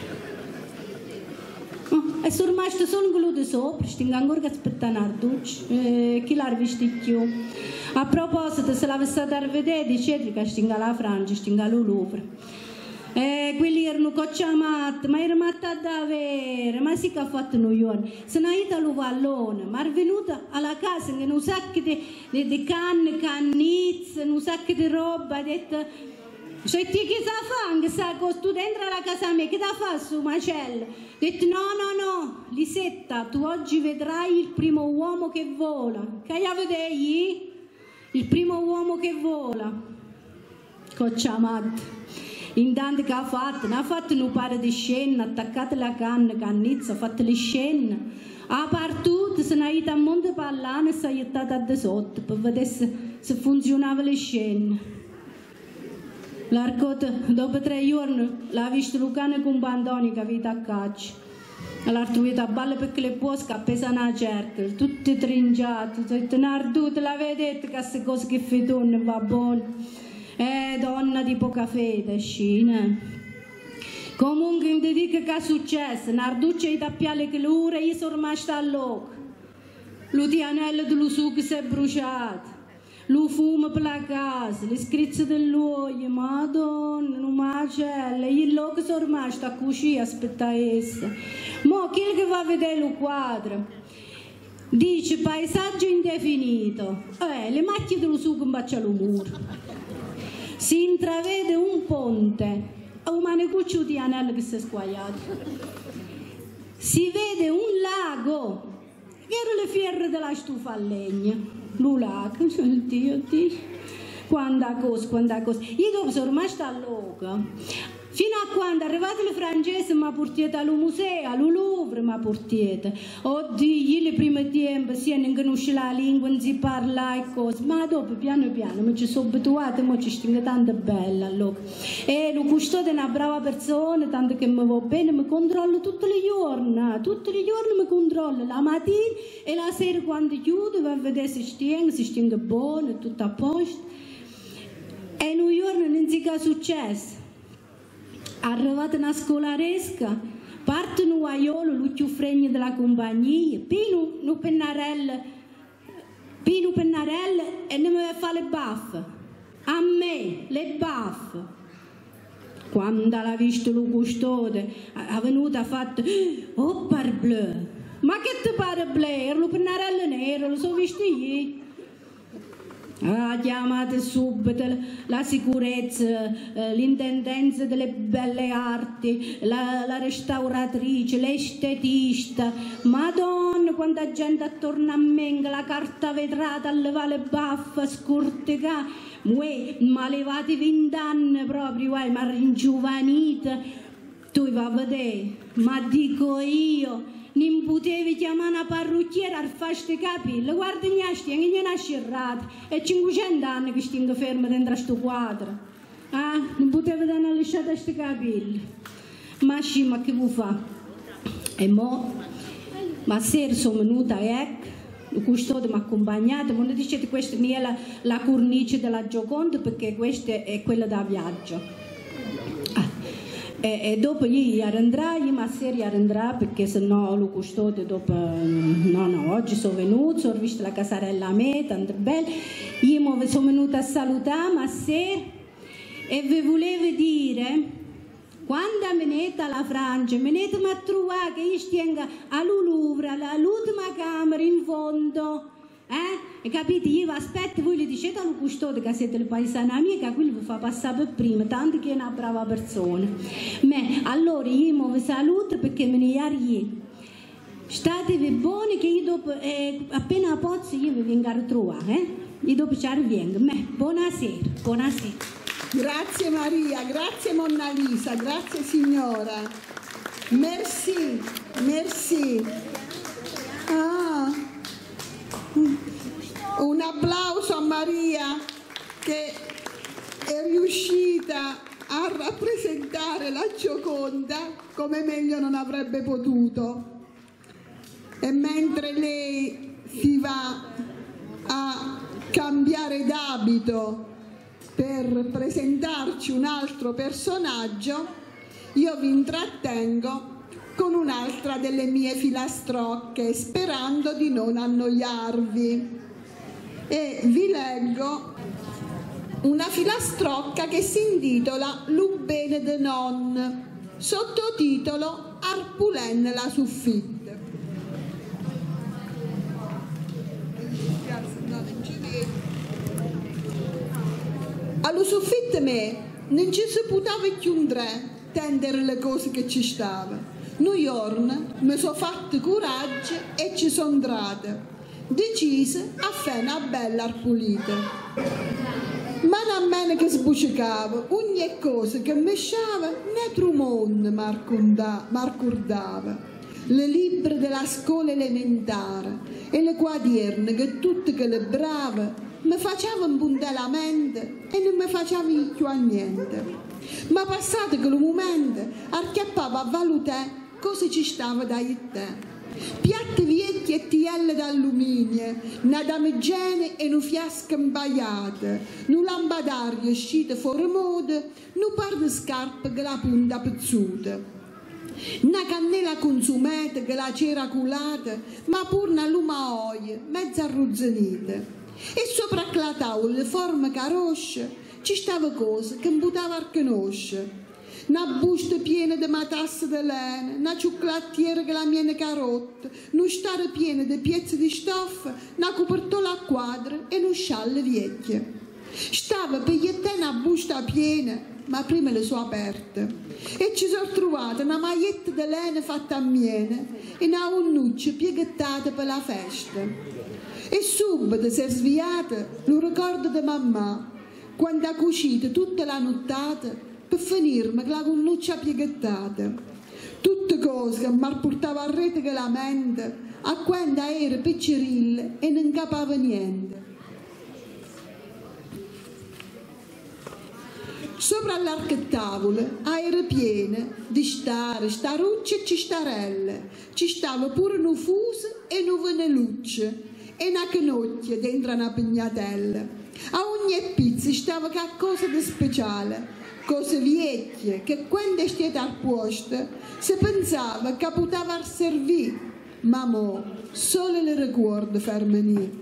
B: E sono rimasto solo gludo sopra, stingo ancora a aspettare Narducci, chi l'ha visto più. A proposito, se l'avesse stata a vedere, dicete che stingo alla Francia, stingo al Louvre. Quelli erano cocciamatti, ma erano matta davvero, ma sì che ha fatto New York. Se ne è ido allo vallone, ma è venuta alla casa con un sacco di canne, cannizze, un sacco di roba, ha detto: cioè ti che sa fa anche sa cosa, tu dentro alla casa mia, che da fa su macello? Ha detto: no, Lisetta, tu oggi vedrai il primo uomo che vola. Che la vedevi? Il primo uomo che vola. Cocciamatti. Intanto che ha fatto un paio di scene, attaccato la cannizza, ha fatto le scene, ha partito, se ne è ido a Monte Pallano e si è gettata da sotto per vedere se funzionava le scene. Dopo 3 giorni l'ha visto Lucano con Bandoni che aveva a caccia. L'ha trovato a balle perché le posche appesano a cerca, tutte trinciate. Ha detto: Nardu, te l'avevi detto che queste cose che fai tu non va buono. Donna di poca fede, scina. Comunque non ti dico che è successo. Narducci è tappiato le calore e io sono rimasta a loco. Lo tianello dello sugo si è bruciato. Lo fumo per la casa, le scrizze dell'olio, madonna, non macella. Io loco sono rimasta a cucire, aspetta essa. Mo' chi che va a vedere lo quadro? Dice paesaggio indefinito. Le macchie dello sugo in bacia al muro. Si intravede un ponte, un manicuccio di anello che si è squagliato. Si vede un lago, che erano le fiere della stufa a legna. Lo lago, Dio. Quanta cosa. Io dopo sono rimasta all'oca. Fino a quando arrivate le francesi mi ha portato al museo, al Louvre mi ha portato. Oddio, le prime tempo si non conosce la lingua, non si parla e cose, ma dopo piano mi ci sono abituata, ma ci stingo tanto bella allora. E lo custode è una brava persona, tanto che mi va bene, mi controlla tutti i giorni mi controlla, la mattina e la sera quando chiudo, va a vedere se stingo buono, tutto a posto. E in un giorno non si è successo. Arrivata una scolaresca, parte un guaiolo, l'ultimo fregno della compagnia, pino un pennarello e ne mi fa le baffe. A me, le baffe. Quando l'ha visto lo custode, è venuto e ha fatto, oh parbleu, ma che ti pare bleu? Era lo pennarello nero, lo so visto io. Ha chiamato subito la sicurezza, l'intendenza delle belle arti, la restauratrice, l'estetista. Madonna, quanta gente attorno a me, la carta vetrata, a levare le baffe, scorticare. Ma levati 20 anni proprio, ma ringiovanita. Tu vai a vedere, ma dico io. Non potevi chiamare una parrucchiera a fare questi capelli, guarda mia stiamo, non ha scerrato, è 500 anni che stiamo fermi dentro a questo quadro. Non potevi dare una lisciata a questi capelli. Ma sì, ma che vuoi fare? E ma sera sono venuta, ecco, il custode mi ha accompagnato, ma non dicete questa non è la cornice della Gioconda perché questa è quella da viaggio. E dopo io ma sera andrà perché sennò lo custode dopo no, oggi sono venuto, ho visto la casarella a me, tanto bella, io sono venuta a salutare ma sera e vi volevo dire quando venite alla Francia venite a trovare che io stiamo al Louvre, all'ultima camera in fondo. E capite? Io aspetto, voi le dicete allo custode che siete le paesane mie, che quello vi fa passare per prima, tanto che è una brava persona. Allora io vi saluto perché me ne arrivo. Statevi buoni che io dopo, appena posso, io vi vengo a ritrovare, Io dopo ci arrivengo. Buonasera.
A: Grazie Maria, grazie Monna Lisa, grazie signora. Merci. Un applauso a Maria che è riuscita a rappresentare la Gioconda come meglio non avrebbe potuto. E mentre lei si va a cambiare d'abito per presentarci un altro personaggio, io vi intrattengo con un'altra delle mie filastrocche, sperando di non annoiarvi. E vi leggo una filastrocca che si intitola Lu bene de non, sottotitolo Arpulen la suffitte. Allo suffitte me non ci si poteva chiudere tendere le cose che ci stavano. Un giorno mi sono fatto coraggio e ci sono entrata, decise a fare una bella arpulita. Ma non meno che sbucicava, ogni cosa che mi sciava, netro mondo mi ricordava. Le libbre della scuola elementare e le quaderne che tutte che le brave mi facevano puntare la mente e non mi facevano più a niente. Ma passato quel momento, acchiappavo a valutare cosa ci stava da te. Piatti vecchi e tielle d'alluminio, una damigiene e un fiasco imbaiate, un lampadario uscito fuori moda, un par di scarpe che la punta pezzuta, una cannella consumata che la c'era culata, ma pure una luma olio, mezza arruzzenita. E sopra la tavola, forma caroscia, ci stava cosa che mi poteva riconoscere. una busta piena di matasse di lana, una cioccolattiera che la miene carotta, uno stare pieno di pezzi di stoffa, una copertola a quadra e uno scialle vecchie. Stava per una busta piena, ma prima le so aperte, e ci sono trovata una maglietta di lana fatta a miene e una unnuccia pieghettata per la festa. E subito si è sviata lo ricordo di mamma, quando ha cucito tutta la nottata per finirmi con la connuccia pieghettata. Tutte cose che mi portava a rete che la mente, a quando era piccerilla e non capava niente. Sopra l'archetavolo era piena di stare, starucce e cistarelle. Ci stava pure un fuso e un venelucce e una canocchia dentro una pignatella. A ogni pizza stava qualcosa di speciale, cose vecchie che quando è stata al posto si pensava che poteva servire, ma mo solo le ricordo fermano.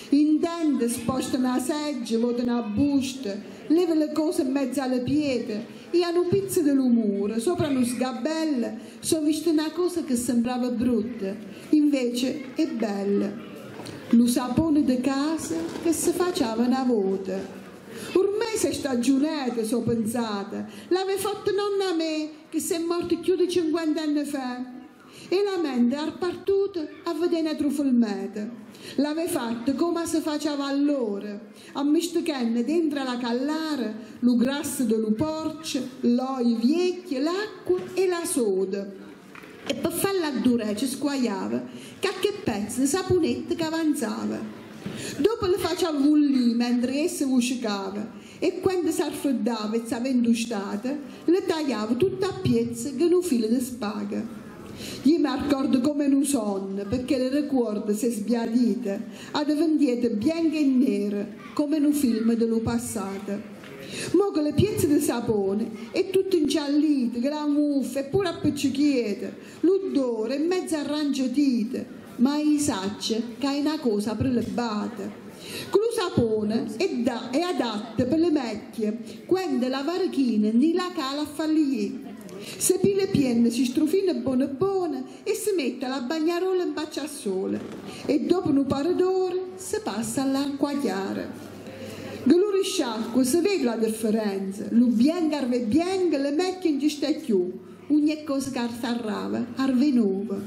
A: Intende sposta una seggiola, vota una busta, leva le cose in mezzo alle pietre e hanno pizza dell'umore, sopra uno sgabello, so visto una cosa che sembrava brutta, invece è bella. Lo sapone di casa che si faceva una volta. Ormai si è stagionata, so pensata, l'aveva fatto nonna a me, che si è morta più di 50 anni fa, e la mente ha partito a vedere una truffolmata. L'aveva fatto come si faceva allora, a misticare dentro la callara, lo grasso dello porcio, l'olio vecchio, l'acqua e la soda. E per farla durare ci squagliava qualche pezzo di saponetta che avanzava. Dopo le faceva bollire mentre essa uscicava e quando si raffreddava e si aveva industata, le tagliava tutta a pezzi con un filo di spaga. Io mi ricordo come in un sonno, perché le ricordo si è sbiadita, a diventare bianca e nera, come in un film dello passato. Mo con le pezze di sapone è tutto ingiallito, gramuffe, e pure appiccichiete, l'odore è mezzo arrangiatite, ma i sacce che è una cosa prelibata. Con lo sapone è adatto per le macchie, quando la varchina ni la cala a falliere. Se pile piene si strufina buona buona e si mette la bagnarola in bacia al sole e dopo un paio d'ore si passa all'acqua chiara. Che lo risciacqua si vede la differenza, lo bianco arve bianco, le macchie non ci sta più, ogni cosa che arrava arve nuova.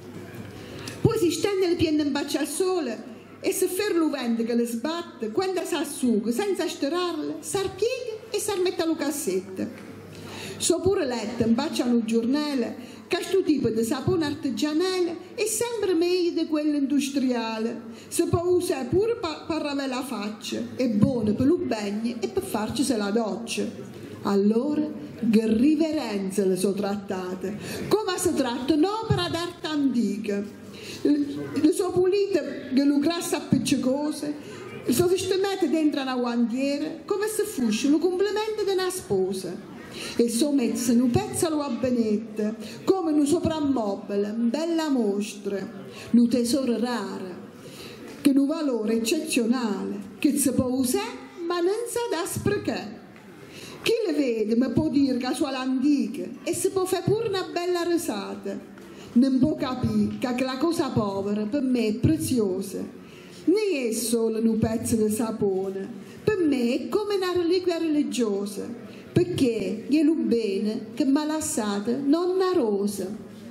A: Poi si stende le piene in bacia al sole e si ferma lo vento che le sbatte, quando si asciuga senza stirarle, si arpiega e si mette alla cassetta. So pure letto in bacio al giornale che questo tipo di sapone artigianale è sempre meglio di quello industriale. Si può usare pure per lavare la faccia, è buono per lo bagno e per farci la doccia. Allora, che riverenze le sono trattate, come si tratta un'opera d'arte antica. Le sono pulite che lo grasso appiccicose, le sono sistemate dentro una guantiera come se fosse il complemento di una sposa. E sono messe in un pezzo a benette, come in un soprammobile, in bella mostra, un tesoro raro, che ha un valore eccezionale, che si può usare ma non si da sprecare. Chi le vede mi può dire che sono antica e si può fare pure una bella risata. Non può capire che la cosa povera per me è preziosa. Non è solo un pezzo di sapone, per me è come una reliquia religiosa, perché è lo bene che mi ha lasciato nonna Rosa.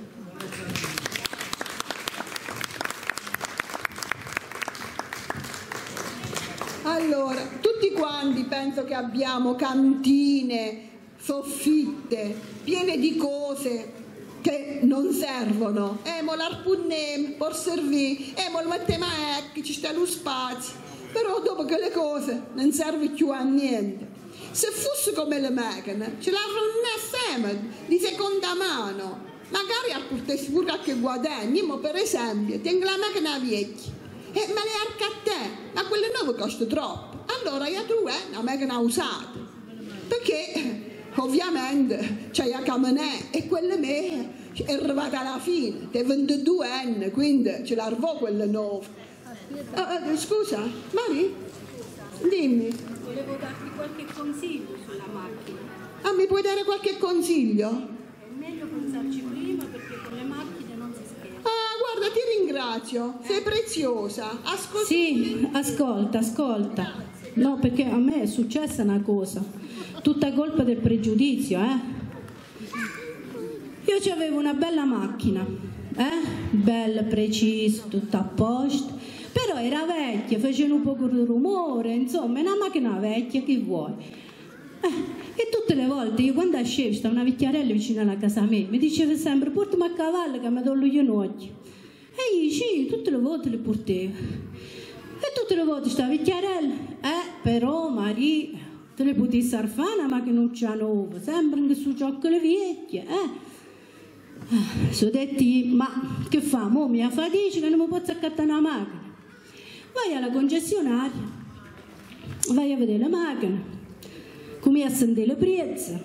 A: Allora, tutti quanti penso che abbiamo cantine, soffitte, piene di cose che non servono. Mo l'arpunnem, per servire, mo lo mettiamo a ecco, ci sta lo spazio. Però dopo che le cose non servono più a niente. Se fosse come le macchine, ce l'avremmo insieme, di seconda mano. Magari a portarsi pure qualche guadagno, ma per esempio, tengo la macchina vecchia e me le arca a te, ma quelle nuove costano troppo. Allora io trovo una macchina usata, perché ovviamente c'è la camionè e quella mia è arrivata alla fine, è 22 anni, quindi ce l'arrivò quella nuova. Scusa, Mari, dimmi.
B: volevo darti qualche consiglio sulla macchina.
A: Ah, mi puoi dare qualche consiglio?
B: È meglio pensarci prima perché con le macchine non si scherza.
A: Ah, guarda, ti ringrazio, sei preziosa. Ascolta.
B: Sì, ascolta. No, perché a me è successa una cosa, tutta colpa del pregiudizio, Io avevo una bella macchina, bella, precisa, tutta a posto, però era vecchia, faceva un po' di rumore, insomma, è una macchina vecchia, che vuoi? E tutte le volte, io quando uscivo, stava una vecchiarella vicino alla casa mia, mi diceva sempre, portami a cavallo che mi do lo ginocchio. E io, sì, tutte le volte le portavo. E tutte le volte sta vecchiarella, però Maria, te le potevi fare una macchinuccia nuova, sempre che su gioco le vecchie, Sono detti, ma che fa? Mo mi affadici che non mi posso accattare una macchina. Vai alla concessionaria, vai a vedere la macchina, come a sentire le prezzi.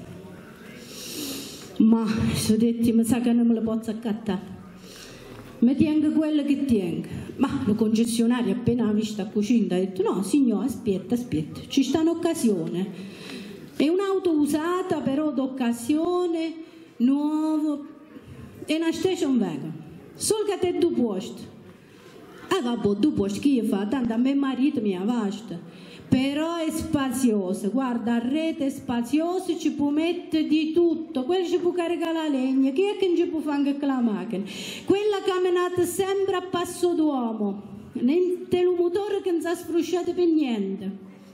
B: Ma sono detti, mi sa che non me la posso accattare. Mi tengo quella che tengo. Ma la concessionaria appena vista a cucina ha detto, no signore, aspetta, ci sta un'occasione. È un'auto usata però d'occasione, nuovo, è una station wagon, solo che te due posti. Vabbè, due posti che io fa, tanto a me marito mi avasta, però è spaziosa, guarda, a rete è spaziosa, ci può mettere di tutto, quella ci può caricare la legna, chi è che non ci può fare anche la macchina? Quella camminata sempre a passo d'uomo, niente il motore che non si è sfrusciato per niente.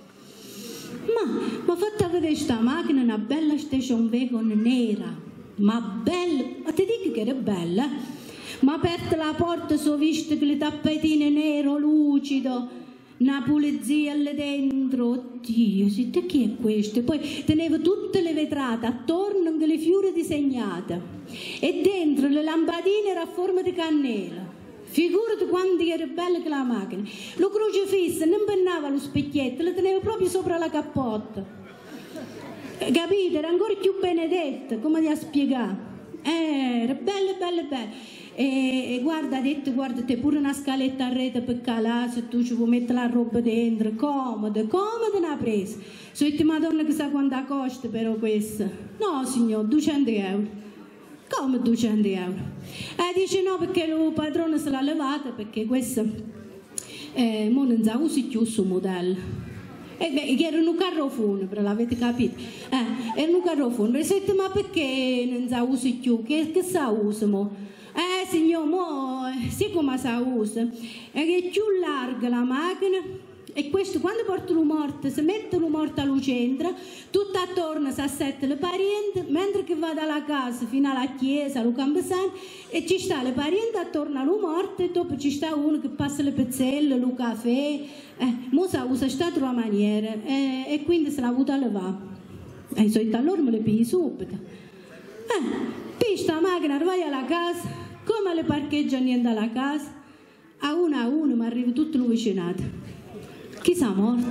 B: Ma fatta vedere questa macchina, una bella station wagon nera, ma bella, ma ti dico che era bella, ma aperta la porta so visto che le tappetine nero lucido, una pulizia là dentro, oddio, siete chi è questo? Poi teneva tutte le vetrate attorno anche le fiori disegnate e dentro le lampadine era a forma di cannella. Figurati quanto era bella che la macchina. Lo crocifisso non pennava lo specchietto, lo teneva proprio sopra la cappotta. Capite? Era ancora più benedetta, come ti ha spiegato. Era bella. E guarda, ha detto, guarda, te pure una scaletta a rete per calare, se tu ci vuoi mettere la roba dentro, comoda ne presa. So detto, madonna, che sa quanto costa però questa? No signor, 200 euro. Come 200 euro? Dice no, perché il padrone se l'ha levata, perché questa mo non si usa più questo modello. Era un carro funebre, l'avete capito? Era un carro funebre. Senti, ma perché non si usa più? Che si usa mo? Signor, mo, sì come si usa? È più larga la macchina. E questo quando porta lo morto, si mette lo morto al centro, tutto attorno si assetta le parenti, mentre che va dalla casa fino alla chiesa, al camposanto, e ci sta le parenti attorno allo morto, e dopo ci sta uno che passa le pezzelle, lo caffè, mo si usa quest'altra maniera, e quindi se l'ha avuta a levare. E so allora me le pigli subito. Poi sta macchina, vai alla casa, come le parcheggia niente alla casa, a uno mi arriva tutto lo vicinato. Chi sa morto?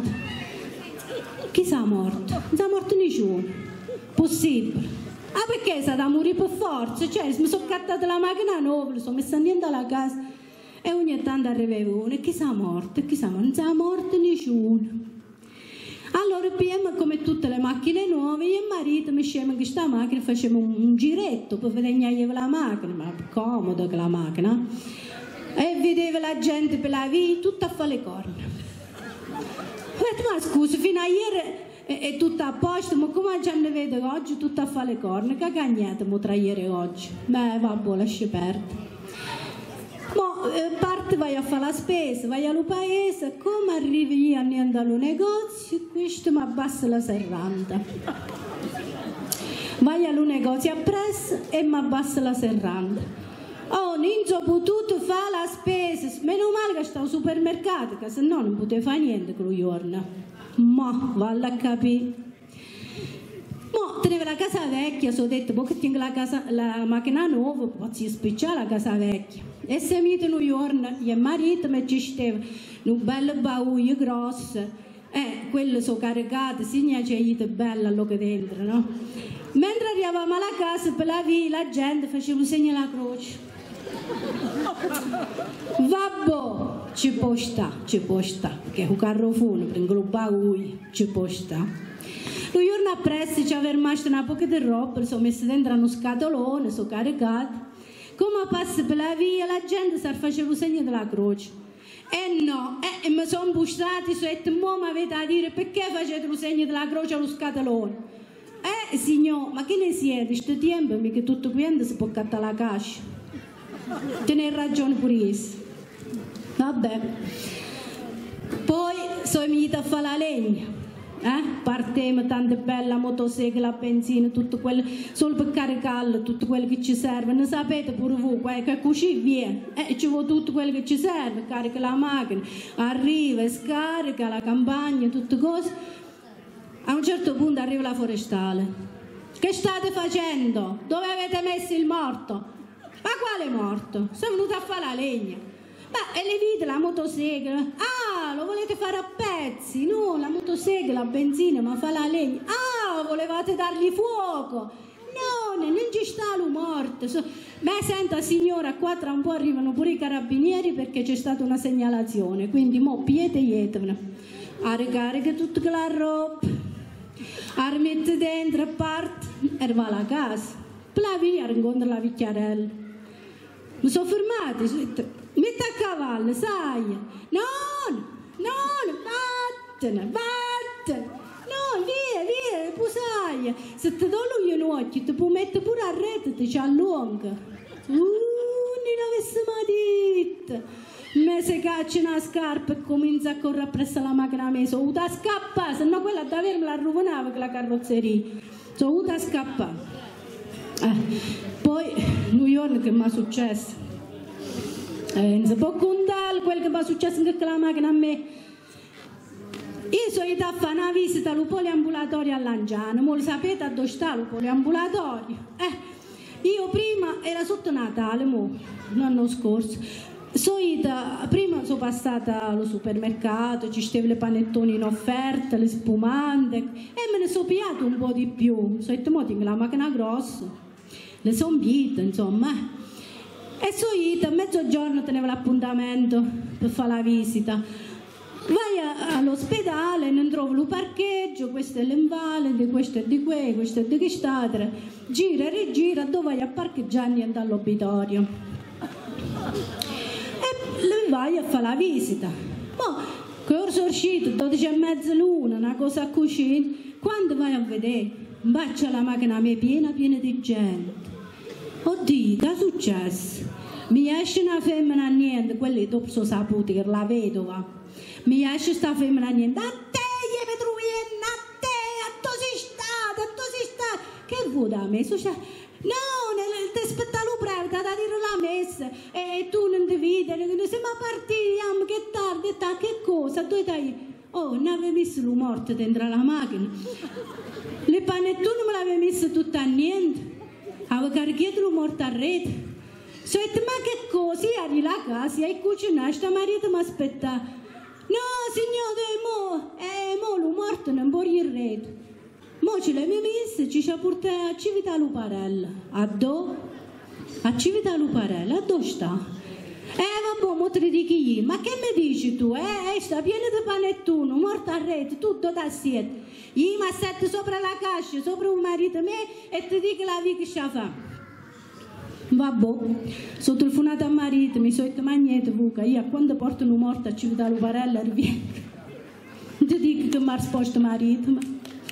B: Chi sa morto? Non sa morto nessuno. Possibile. Perché sa da morire per forza? Cioè, mi sono cattata la macchina nuova, mi sono messa niente alla casa e ogni tanto arrivava uno. E chi sa morto? Chi sa morto? Non sa morto nessuno. Allora, prima, come tutte le macchine nuove, io e il marito mi scemo in questa macchina, facciamo un giretto per vedere la macchina, ma comodo che la macchina. E vedeva la gente per la via, tutta a fare le corna. Ma scusa, fino a ieri è tutto a posto, ma come già ne vedo oggi tutto a fare le corna? Che cagnate mo tra ieri e oggi? Beh, vabbè, lascia perdere. Parte vai a fare la spesa, vai allo paese, come arrivi io a niente allo negozio, questo mi abbassa la serranda. Vai allo negozio appresso e mi abbassa la serranda. Oh, non ho potuto fare la spesa, meno male che stavo al supermercato, che se no non potevo fare niente quel giorno. Ma, valla a capire. Mo, teneva la casa vecchia, so detto, poi che tengo la macchina nuova, posso spicciare la casa vecchia. E se mi un giorno, il marito mi gesteva un bel baule grosso, quello sono caricato, signa c'è bella là dentro, no? Mentre arrivavamo alla casa per la via, la gente faceva un segno alla croce. Vabbè, ci può sta, che un carrofone per inglobare lui, ci può sta. Un giorno appresso ci aveva rimasto una poca di roba, sono messa dentro uno scatolone, sono caricata. Come passa per la via, la gente si faceva il segno della croce. No, mi sono bussati e ho detto, mi avete a dire perché facete il segno della croce allo scatolone? Signor, ma che ne siete? In questo tempo mica tutto questo si può cattare la cascia. Tenere ragione pure io. Vabbè. Poi sono venuta a fare la legna. Partiamo tante bella motosega, la benzina, tutto quello, solo per caricarla, tutto quello che ci serve. Ne sapete pure voi, che così viene. Ci vuole tutto quello che ci serve, carica la macchina, arriva e scarica la campagna, tutte cose. A un certo punto arriva la forestale. Che state facendo? Dove avete messo il morto? Ma quale morto? Sono venuta a fare la legna. Ma e le vite, la motosega? Ah, lo volete fare a pezzi? No, la motosega, la benzina, ma fa la legna. Ah, volevate dargli fuoco? No, non ci sta lo morto. Ma senta signora, qua tra un po' arrivano pure i carabinieri perché c'è stata una segnalazione. Quindi mo pietevene. A ricarica tutta la roba, a rimette dentro, a parte, e va alla casa. Per la via incontra la vecchiarella. Mi sono fermata, ho detto, metti a cavallo, sai? No, vattene. No, via, pusaglia. Se ti do lo ginocchio, ti può mettere pure a rete, ti ci allunga. Non l'avessi mai detto. Me se caccia una scarpa e comincia a correre presso la macchina mia, sono venuta a scappare, se no quella davvero me la rovinava con la carrozzeria. Sono venuta a scappare. Poi, un giorno che mi è successo, non si può contare quello che mi è successo anche con la macchina a me. Io sono andata a fare una visita al poliambulatorio a Lanciano, ma lo sapete dove sta il poliambulatorio? Io prima era sotto Natale, l'anno scorso. Prima sono passata allo supermercato, ci stavano le panettoni in offerta, le spumante, e me ne sono pigliato un po' di più. Sono detto, mo tengo la macchina grossa, le sono vite, insomma. E sono ita, a mezzogiorno tenevo l'appuntamento per fare la visita. Vai all'ospedale, non trovo il parcheggio, questo è l'invalide, questo è di qui, questo è di quest'altro. Gira e rigira, dove vai a parcheggiare niente all'obitorio. E vai a fare la visita. Ma che ora sono uscito, 12:30 l'una, una cosa così. Quando vai a vedere, bacia la macchina mia piena di gente. Oddio, che è successo? Mi esce una femmina a niente, quelli dopo sono saputi che era la vedova. Mi esce sta femmina a niente. A te, io troviamo, a te, a tu sei stata. Che vuoi da me? No, ti aspetta lo breve, da dire la messa, e tu non ti vedi, siamo partiti, che tardi, che cosa? Dove dai? Oh, non avevi messo lo morto dentro la macchina. Le panettone me l'avevi messo tutto a niente. Avevo caricato lo morto a rete. Sono detto, ma che cosa? Io arrivo a casa, hai cucinato, sta marito mi aspetta. No, signore, mo lo morto non può in rete. Mo ce l'abbiamo messo, ci ha portato a Civita Luparella. A dove? A Civita Luparella, a dove sta? Vabbè, mo te lo dico io. Ma che mi dici tu? Sta piena di panettone, morta a rete, tutto da siete. Io mi assetto sopra la cascia, sopra un marito mio e ti dico la vita che ci fa. Vabbè, sono telefonato al marito, mi sono detto, ma niente, Vuca, io quando porto un morto a Civita Luparella riviene. Ti dico che mi ha risposto il marito, ma...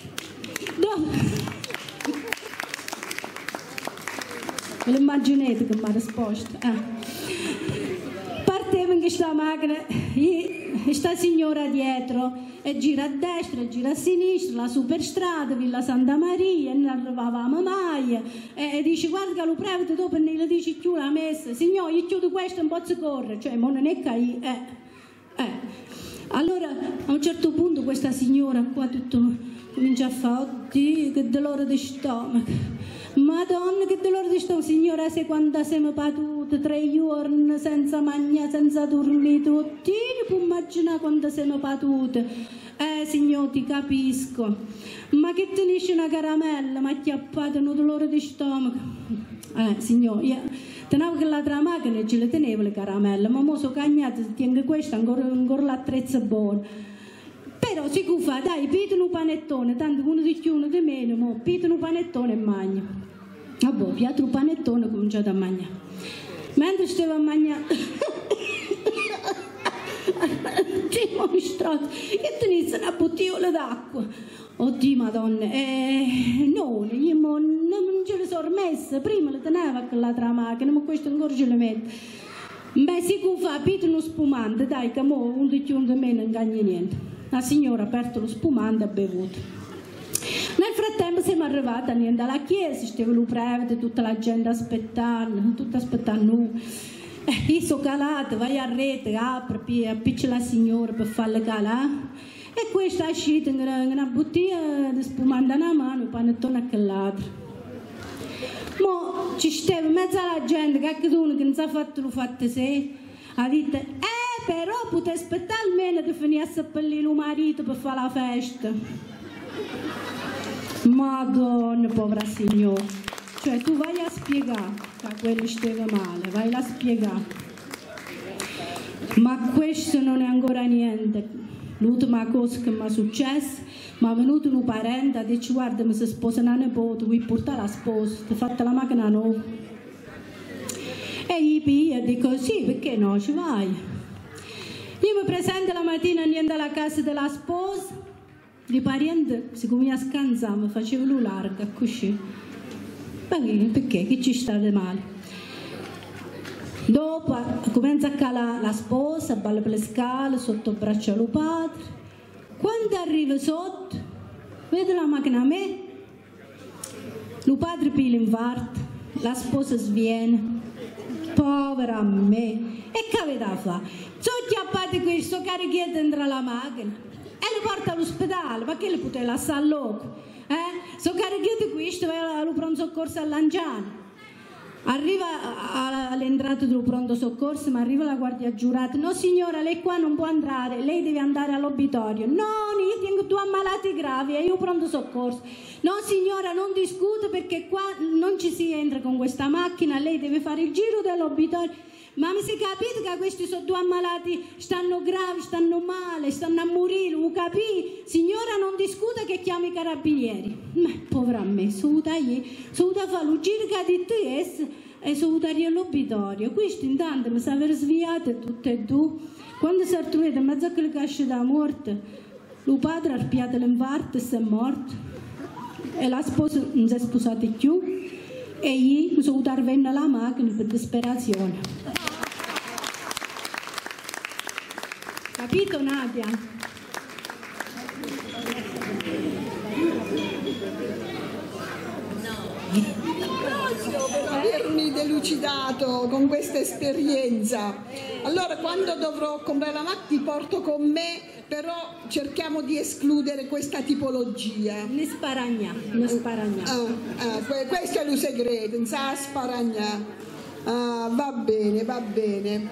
B: Ve lo immaginate che mi ha risposto? Partevo in questa macchina, questa signora dietro, e gira a destra, gira a sinistra, la superstrada, Villa Santa Maria, e ne arrivava a Mamaia, e dice, guarda che lo prevede dopo, e ne le dice più la messa, signore, io chiudo questo e non posso correre, cioè, ma non è che io, Allora, a un certo punto, questa signora qua tutto... comincia a fare, oddio, che dolore di stomaco. Madonna, che dolore di stomaco. Signora, se quando siamo patute 3 giorni senza mangiare, senza dormire, oddio, può immaginare quando siamo patute. Signor, ti capisco. Ma che tenisce una caramella, ma acchiappata un dolore di stomaco. Signor, io Tenevo che l'altra macchina e ce le tenevo le caramelle, ma mo sono cagnata, tengo questa, ancora l'attrezzo buono. Però si fa, dai, pito un panettone, tanto uno di più, uno di meno, mo pito un panettone e magno. Vabbè, piatto un panettone e ho cominciato a mangiare. Mentre stavo a mangiare, c'è un strozzo, e tenesse una bottiglia d'acqua. Oddio Madonna, no, io non ce le sono rimesse, prima le tenevo con l'altra macchina, ma questo ancora ce le metto. Beh, si fa, pito uno spumante, dai, che mo un di più, un di meno non cagna niente. La signora ha aperto lo spumante e ha bevuto. Nel frattempo siamo arrivati a niente alla chiesa, stava lo prete, tutta la gente aspettando, tutta aspettando. Io sono calata, vai a rete, apri, appiccia la signora per farle calare. E questa è uscita in una bottiglia di spumante nella mano, un panettone a quell'altro. Mo ci stava in mezzo alla gente, che uno che non sa fatto lo fatto sé, ha detto, però potete aspettare almeno di finire a seppellire il marito per fare la festa. Madonna, povera signora. Cioè tu vai a spiegare che a quello stava male, vai a spiegare. Ma questo non è ancora niente. L'ultima cosa che mi è successa, mi è venuto un parente e dice guarda mi si sposa una nipote, vuoi portare la sposa, ti ho fatto la macchina nuova. E io dico sì, perché no, ci vai. Io mi presento la mattina andando alla casa della sposa, il parente si comincia a scansare, mi faceva lui larga, così. Perché? Che ci sta di male? Dopo comincia a calare la sposa, balla per le scale, sotto il braccio al padre. Quando arriva sotto, vede la macchina a me, il padre piglia infarto, la sposa sviene, povera me. E che avete a fare? Sono chiappati questo carichietto dentro la macchina e le porta all'ospedale, ma che le potete lasciare loco? Sono carichietto questo, va allo pronto soccorso a Lanciano. Arriva all'entrata del pronto soccorso, ma arriva la guardia giurata. No signora, lei qua non può andare, lei deve andare all'obitorio. No, io tengo due ammalati gravi e io pronto soccorso. No signora, non discuto perché qua non ci si entra con questa macchina, lei deve fare il giro dell'obitorio. Ma mi si capite che questi sono due ammalati, stanno gravi, stanno male, stanno a morire, lo capì? Signora non discuta che chiami i carabinieri. Ma povera me, sono da fare il giro che ha detto e sono da all'obitorio. Questo intanto mi sa aver sviato tutte e due. Quando si è trovato in mezzo a quelle casce da morte, il padre ha arpiato l'infarto e si è morto. E la sposa non si è sposata più. E io mi sono dovuta vendere la macchina per disperazione. Capito Nadia?
A: Per avermi delucidato con questa esperienza. Allora quando dovrò comprare la macchina ti porto con me, però cerchiamo di escludere questa tipologia.
B: Ne sparagna.
A: Questo è il segreto, non sa sparagna. Va bene, va bene.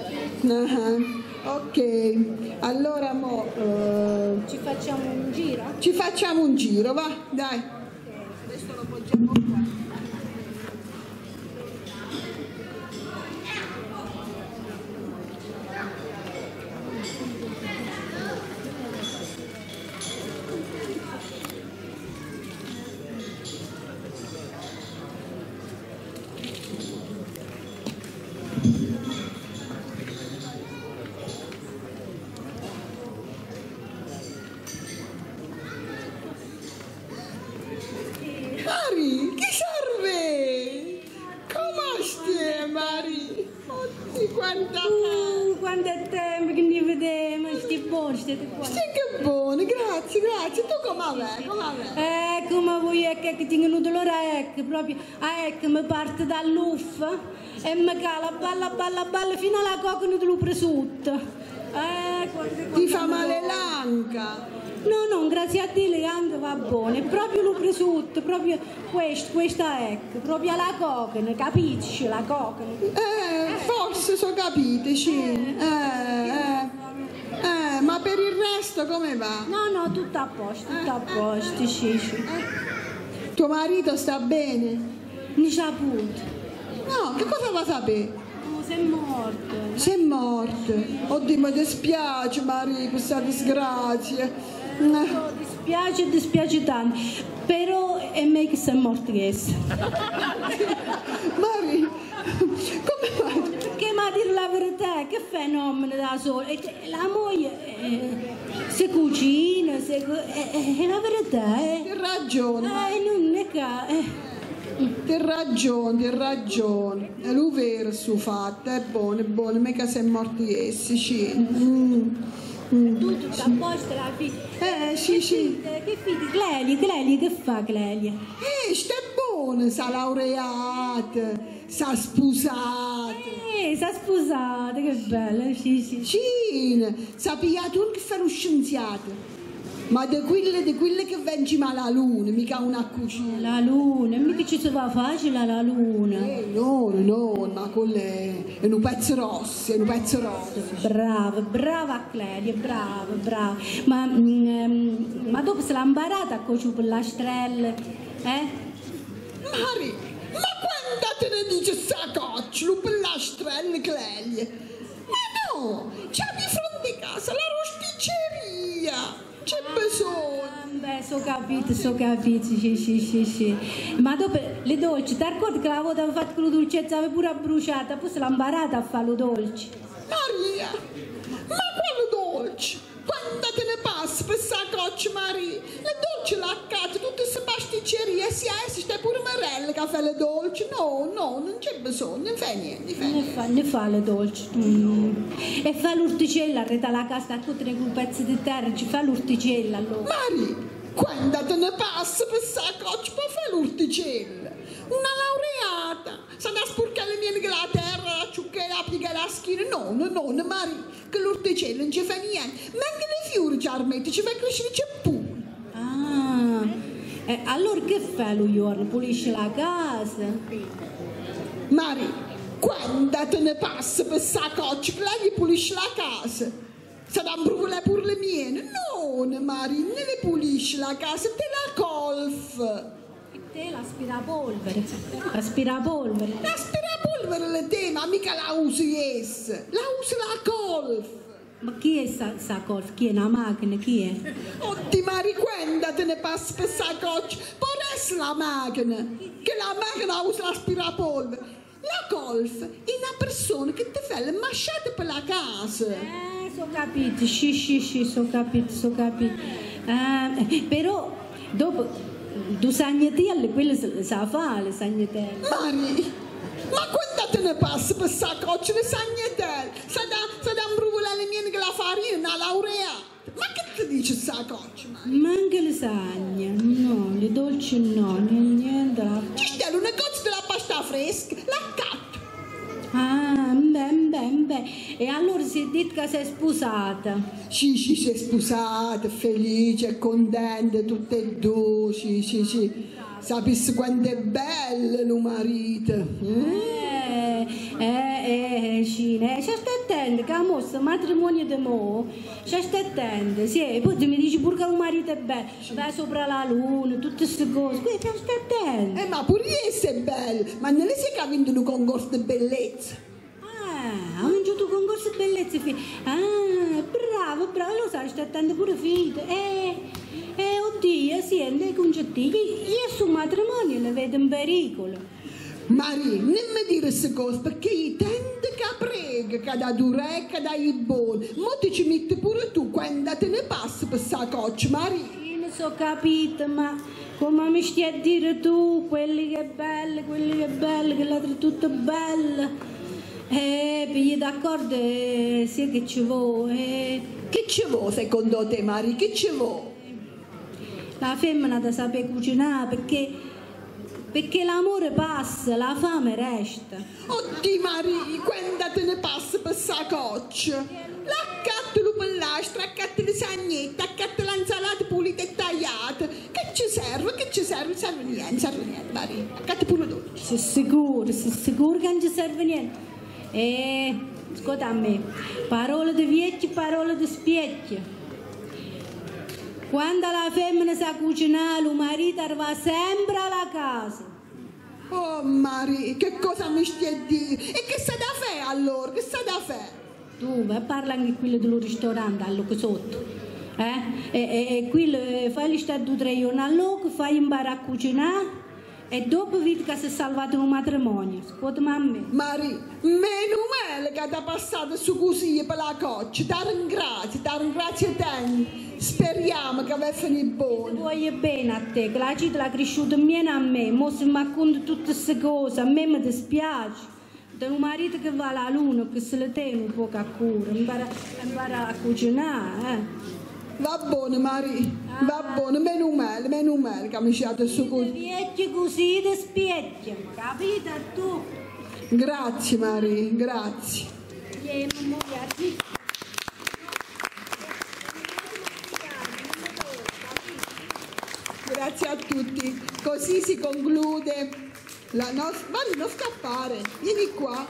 A: Ok, allora mo,
B: ci facciamo un giro?
A: Ci facciamo un giro, va, dai. Adesso lo poggiamo qua. Mari, chi serve? Come stai, Mari? Oddio,
B: quanto è tempo che ne vediamo, sti buoni, state qua.
A: Sì, che buono, grazie. Tu come vai?
B: Come vuoi, che ti tengono dolore, proprio, mi parte dall'uffa e mi cala, balla, fino alla cocca dello prosciutto.
A: Ti fa male l'anca?
B: No, grazie a Dio anche va buono, è proprio lo prosciutto, proprio questa ecco, proprio la cocca, capisci la cocca?
A: Forse so capite, sì. Ma per il resto come va?
B: No, tutto a posto, sì.
A: Tuo marito sta bene?
B: Ne saputo.
A: No, che cosa va a sapere?
B: No, sei morto.
A: Sei morto. Oddio, mi dispiace Maria per questa disgrazia.
B: Dispiace tanto, però è meglio che sei morto che essa.
A: Maria, come mai?
B: Che ma a dire la verità, che fenomeno da sola. La moglie si cucina, è la verità.
A: Hai ragione.
B: Non è che...
A: Hai ragione. È lo vero su fatto, è buono, mica sei morto essi, sì.
B: Tutto a posto la figlia.
A: Sì.
B: Che figlia? Clelia, che fa Clelia?
A: Sta buona, sa laureata, sa sposata.
B: Sa sposata, che bella, sì.
A: Cina, sa pigliato un che fa lo scienziato. Ma di quelle che vengono alla luna, mica una cucina.
B: La luna, mica ci si va facile la luna.
A: No, ma quello è un pezzo rosso,
B: Brava Clelia, brava. Ma dopo se l'ha imparata a cuocere per la strella,
A: Mari, ma quando te ne dice sta coccia, per la strella Clelia? Ma no, c'è di fronte a casa la rosticceria. C'è bisogno.
B: Beh, so capito, sì. Ma dopo le dolci, ti ricordi che la volta aveva fatto con la dolcezza, aveva pure bruciata, poi se l'ha imparata a fare le dolci.
A: Maria, ma quello dolce, quando te ne passi per sta coccia, Maria, le dolci laccate, tutte queste pasticcerie, si stai pure Marella che fa le dolci, no, non c'è bisogno, non fa niente.
B: Ne fa le dolci. E fa l'orticella, arreda la casa a tutti quei pezzi di terra, ci fa l'orticella allora.
A: Maria, quando te ne passi per sta coccia, può fare l'orticella? Una laureata, sa da sporcare le mie con la terra, la ciucchera, applica la schiena, no, Maria, che l'orticella non ci fa niente, ma anche le fiori ci armetti, ci fa crescere c'è pure.
B: Allora che fa lui giorno? Pulisce la casa?
A: Maria, quando te ne passi per sta coccia, che lei gli pulisce la casa? Sa da bruciare pure le miene? No, Maria, ne le pulisce la casa, te la colf.
B: Te l'aspirapolvere. L'aspirapolvere
A: Le te, ma mica la usi essa, la usa la colf.
B: Ma chi è sta colf? Chi è una macchina? Chi è?
A: Oddio, Maria, quando te ne passi per sta coccia, può essere la macchina, che la macchina usa l'aspirapolvere. La colf è una persona che ti fa le masciate per la casa.
B: So capito, sì, so capito. Però dopo due sagnatelle, quelle sa fare le sagnatelle.
A: Maria, ma quando te ne passi per sta coccia le sagnatelle? Sa da imbruvolare le mie con la farina, la laureata. Ma che ti dice sta coccia, Maria?
B: Manca le sagne, no, le dolci no, niente.
A: Ci dà una cozza della pasta fresca, la catto.
B: Beh. E allora si è detto che sei sposata?
A: Sì, sei sposata, felice, contenta, tutte e due, sì. Sapessi quanto è bello il marito.
B: Cine, ci stai attento, che mo sto matrimonio di mo, ci stai attento, sì, e poi tu mi dici pure che un marito è bello, vai sopra la luna, tutte queste cose, quindi ci stai attento.
A: Ma pure essa è bello, ma non le sai che ha vinto un concorso di bellezza?
B: Ha vinto un concorso di bellezza, bravo, lo sai, stai attento pure figlio, oddio, sì, nei concetti, io sul matrimonio le vedo in pericolo.
A: Maria, non mi dire queste cose perché io tendo che prega, che da dure, che da i buoni. Mo ti ci metti pure tu quando te ne passi per sta coccia, Maria.
B: Io ne so capito, ma come mi stai a dire tu, quelli che è belle, che l'altro è tutto belle. Pigli d'accordo, sì che ci vuole.
A: Che ci vuole secondo te, Maria? Che ci vuole?
B: La femmina da sapere cucinare perché l'amore passa, la fame resta.
A: Oddio Maria, quando te ne passi per sta coccia? L'accattolo per l'astra, accattolo le sagnette, accattolo l'insalata pulita e tagliata. Che ci serve? Non serve niente, Maria. Accattolo pure dolce.
B: Sei sicuro che non ci serve niente? Ascolta a me, parole di vecchi, parole di specchio. Quando la femmina sa cucinare, il marito arriva sempre alla casa.
A: Oh Maria, che cosa mi stai a dire? E che sta da fare allora? Che sta da fare?
B: Tu vai parla anche quello dello ristorante, allora sotto. E quello fai gli stati 2 o 3 giorni allora, fai imparare a cucinare e dopo vedi che si è salvato un matrimonio. Ascolta a me.
A: Maria, meno male che ti ha passato su così per la coccia. Ti ringrazio tanto. Speriamo che va a finire buono.
B: Voglio bene a te, che la città l'ha cresciuta meno a me, mo se mi racconta tutte queste cose, a me mi dispiace. Da un marito che va alla luna, che se le tiene un po' a cura, impara a cucinare,
A: Va buono Maria, va buono, meno male che mi siate su così.
B: Vecchio così ti spieggia, capito tu?
A: Grazie Maria, grazie. Grazie a tutti. Così si conclude la nostra... Vale, non scappare, vieni qua.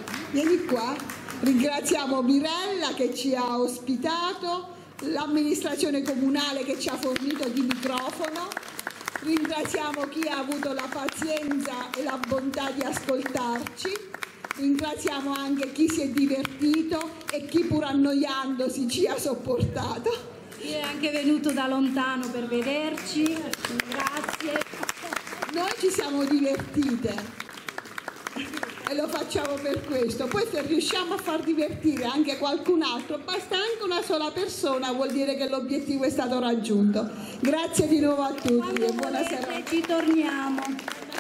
A: Ringraziamo Mirella che ci ha ospitato, l'amministrazione comunale che ci ha fornito di microfono, ringraziamo chi ha avuto la pazienza e la bontà di ascoltarci, ringraziamo anche chi si è divertito e chi pur annoiandosi ci ha sopportato.
B: Chi è anche venuto da lontano per vederci, grazie.
A: Noi ci siamo divertite e lo facciamo per questo. Poi se riusciamo a far divertire anche qualcun altro, basta anche una sola persona, vuol dire che l'obiettivo è stato raggiunto. Grazie di nuovo a tutti e buona serata.
B: Ci torniamo.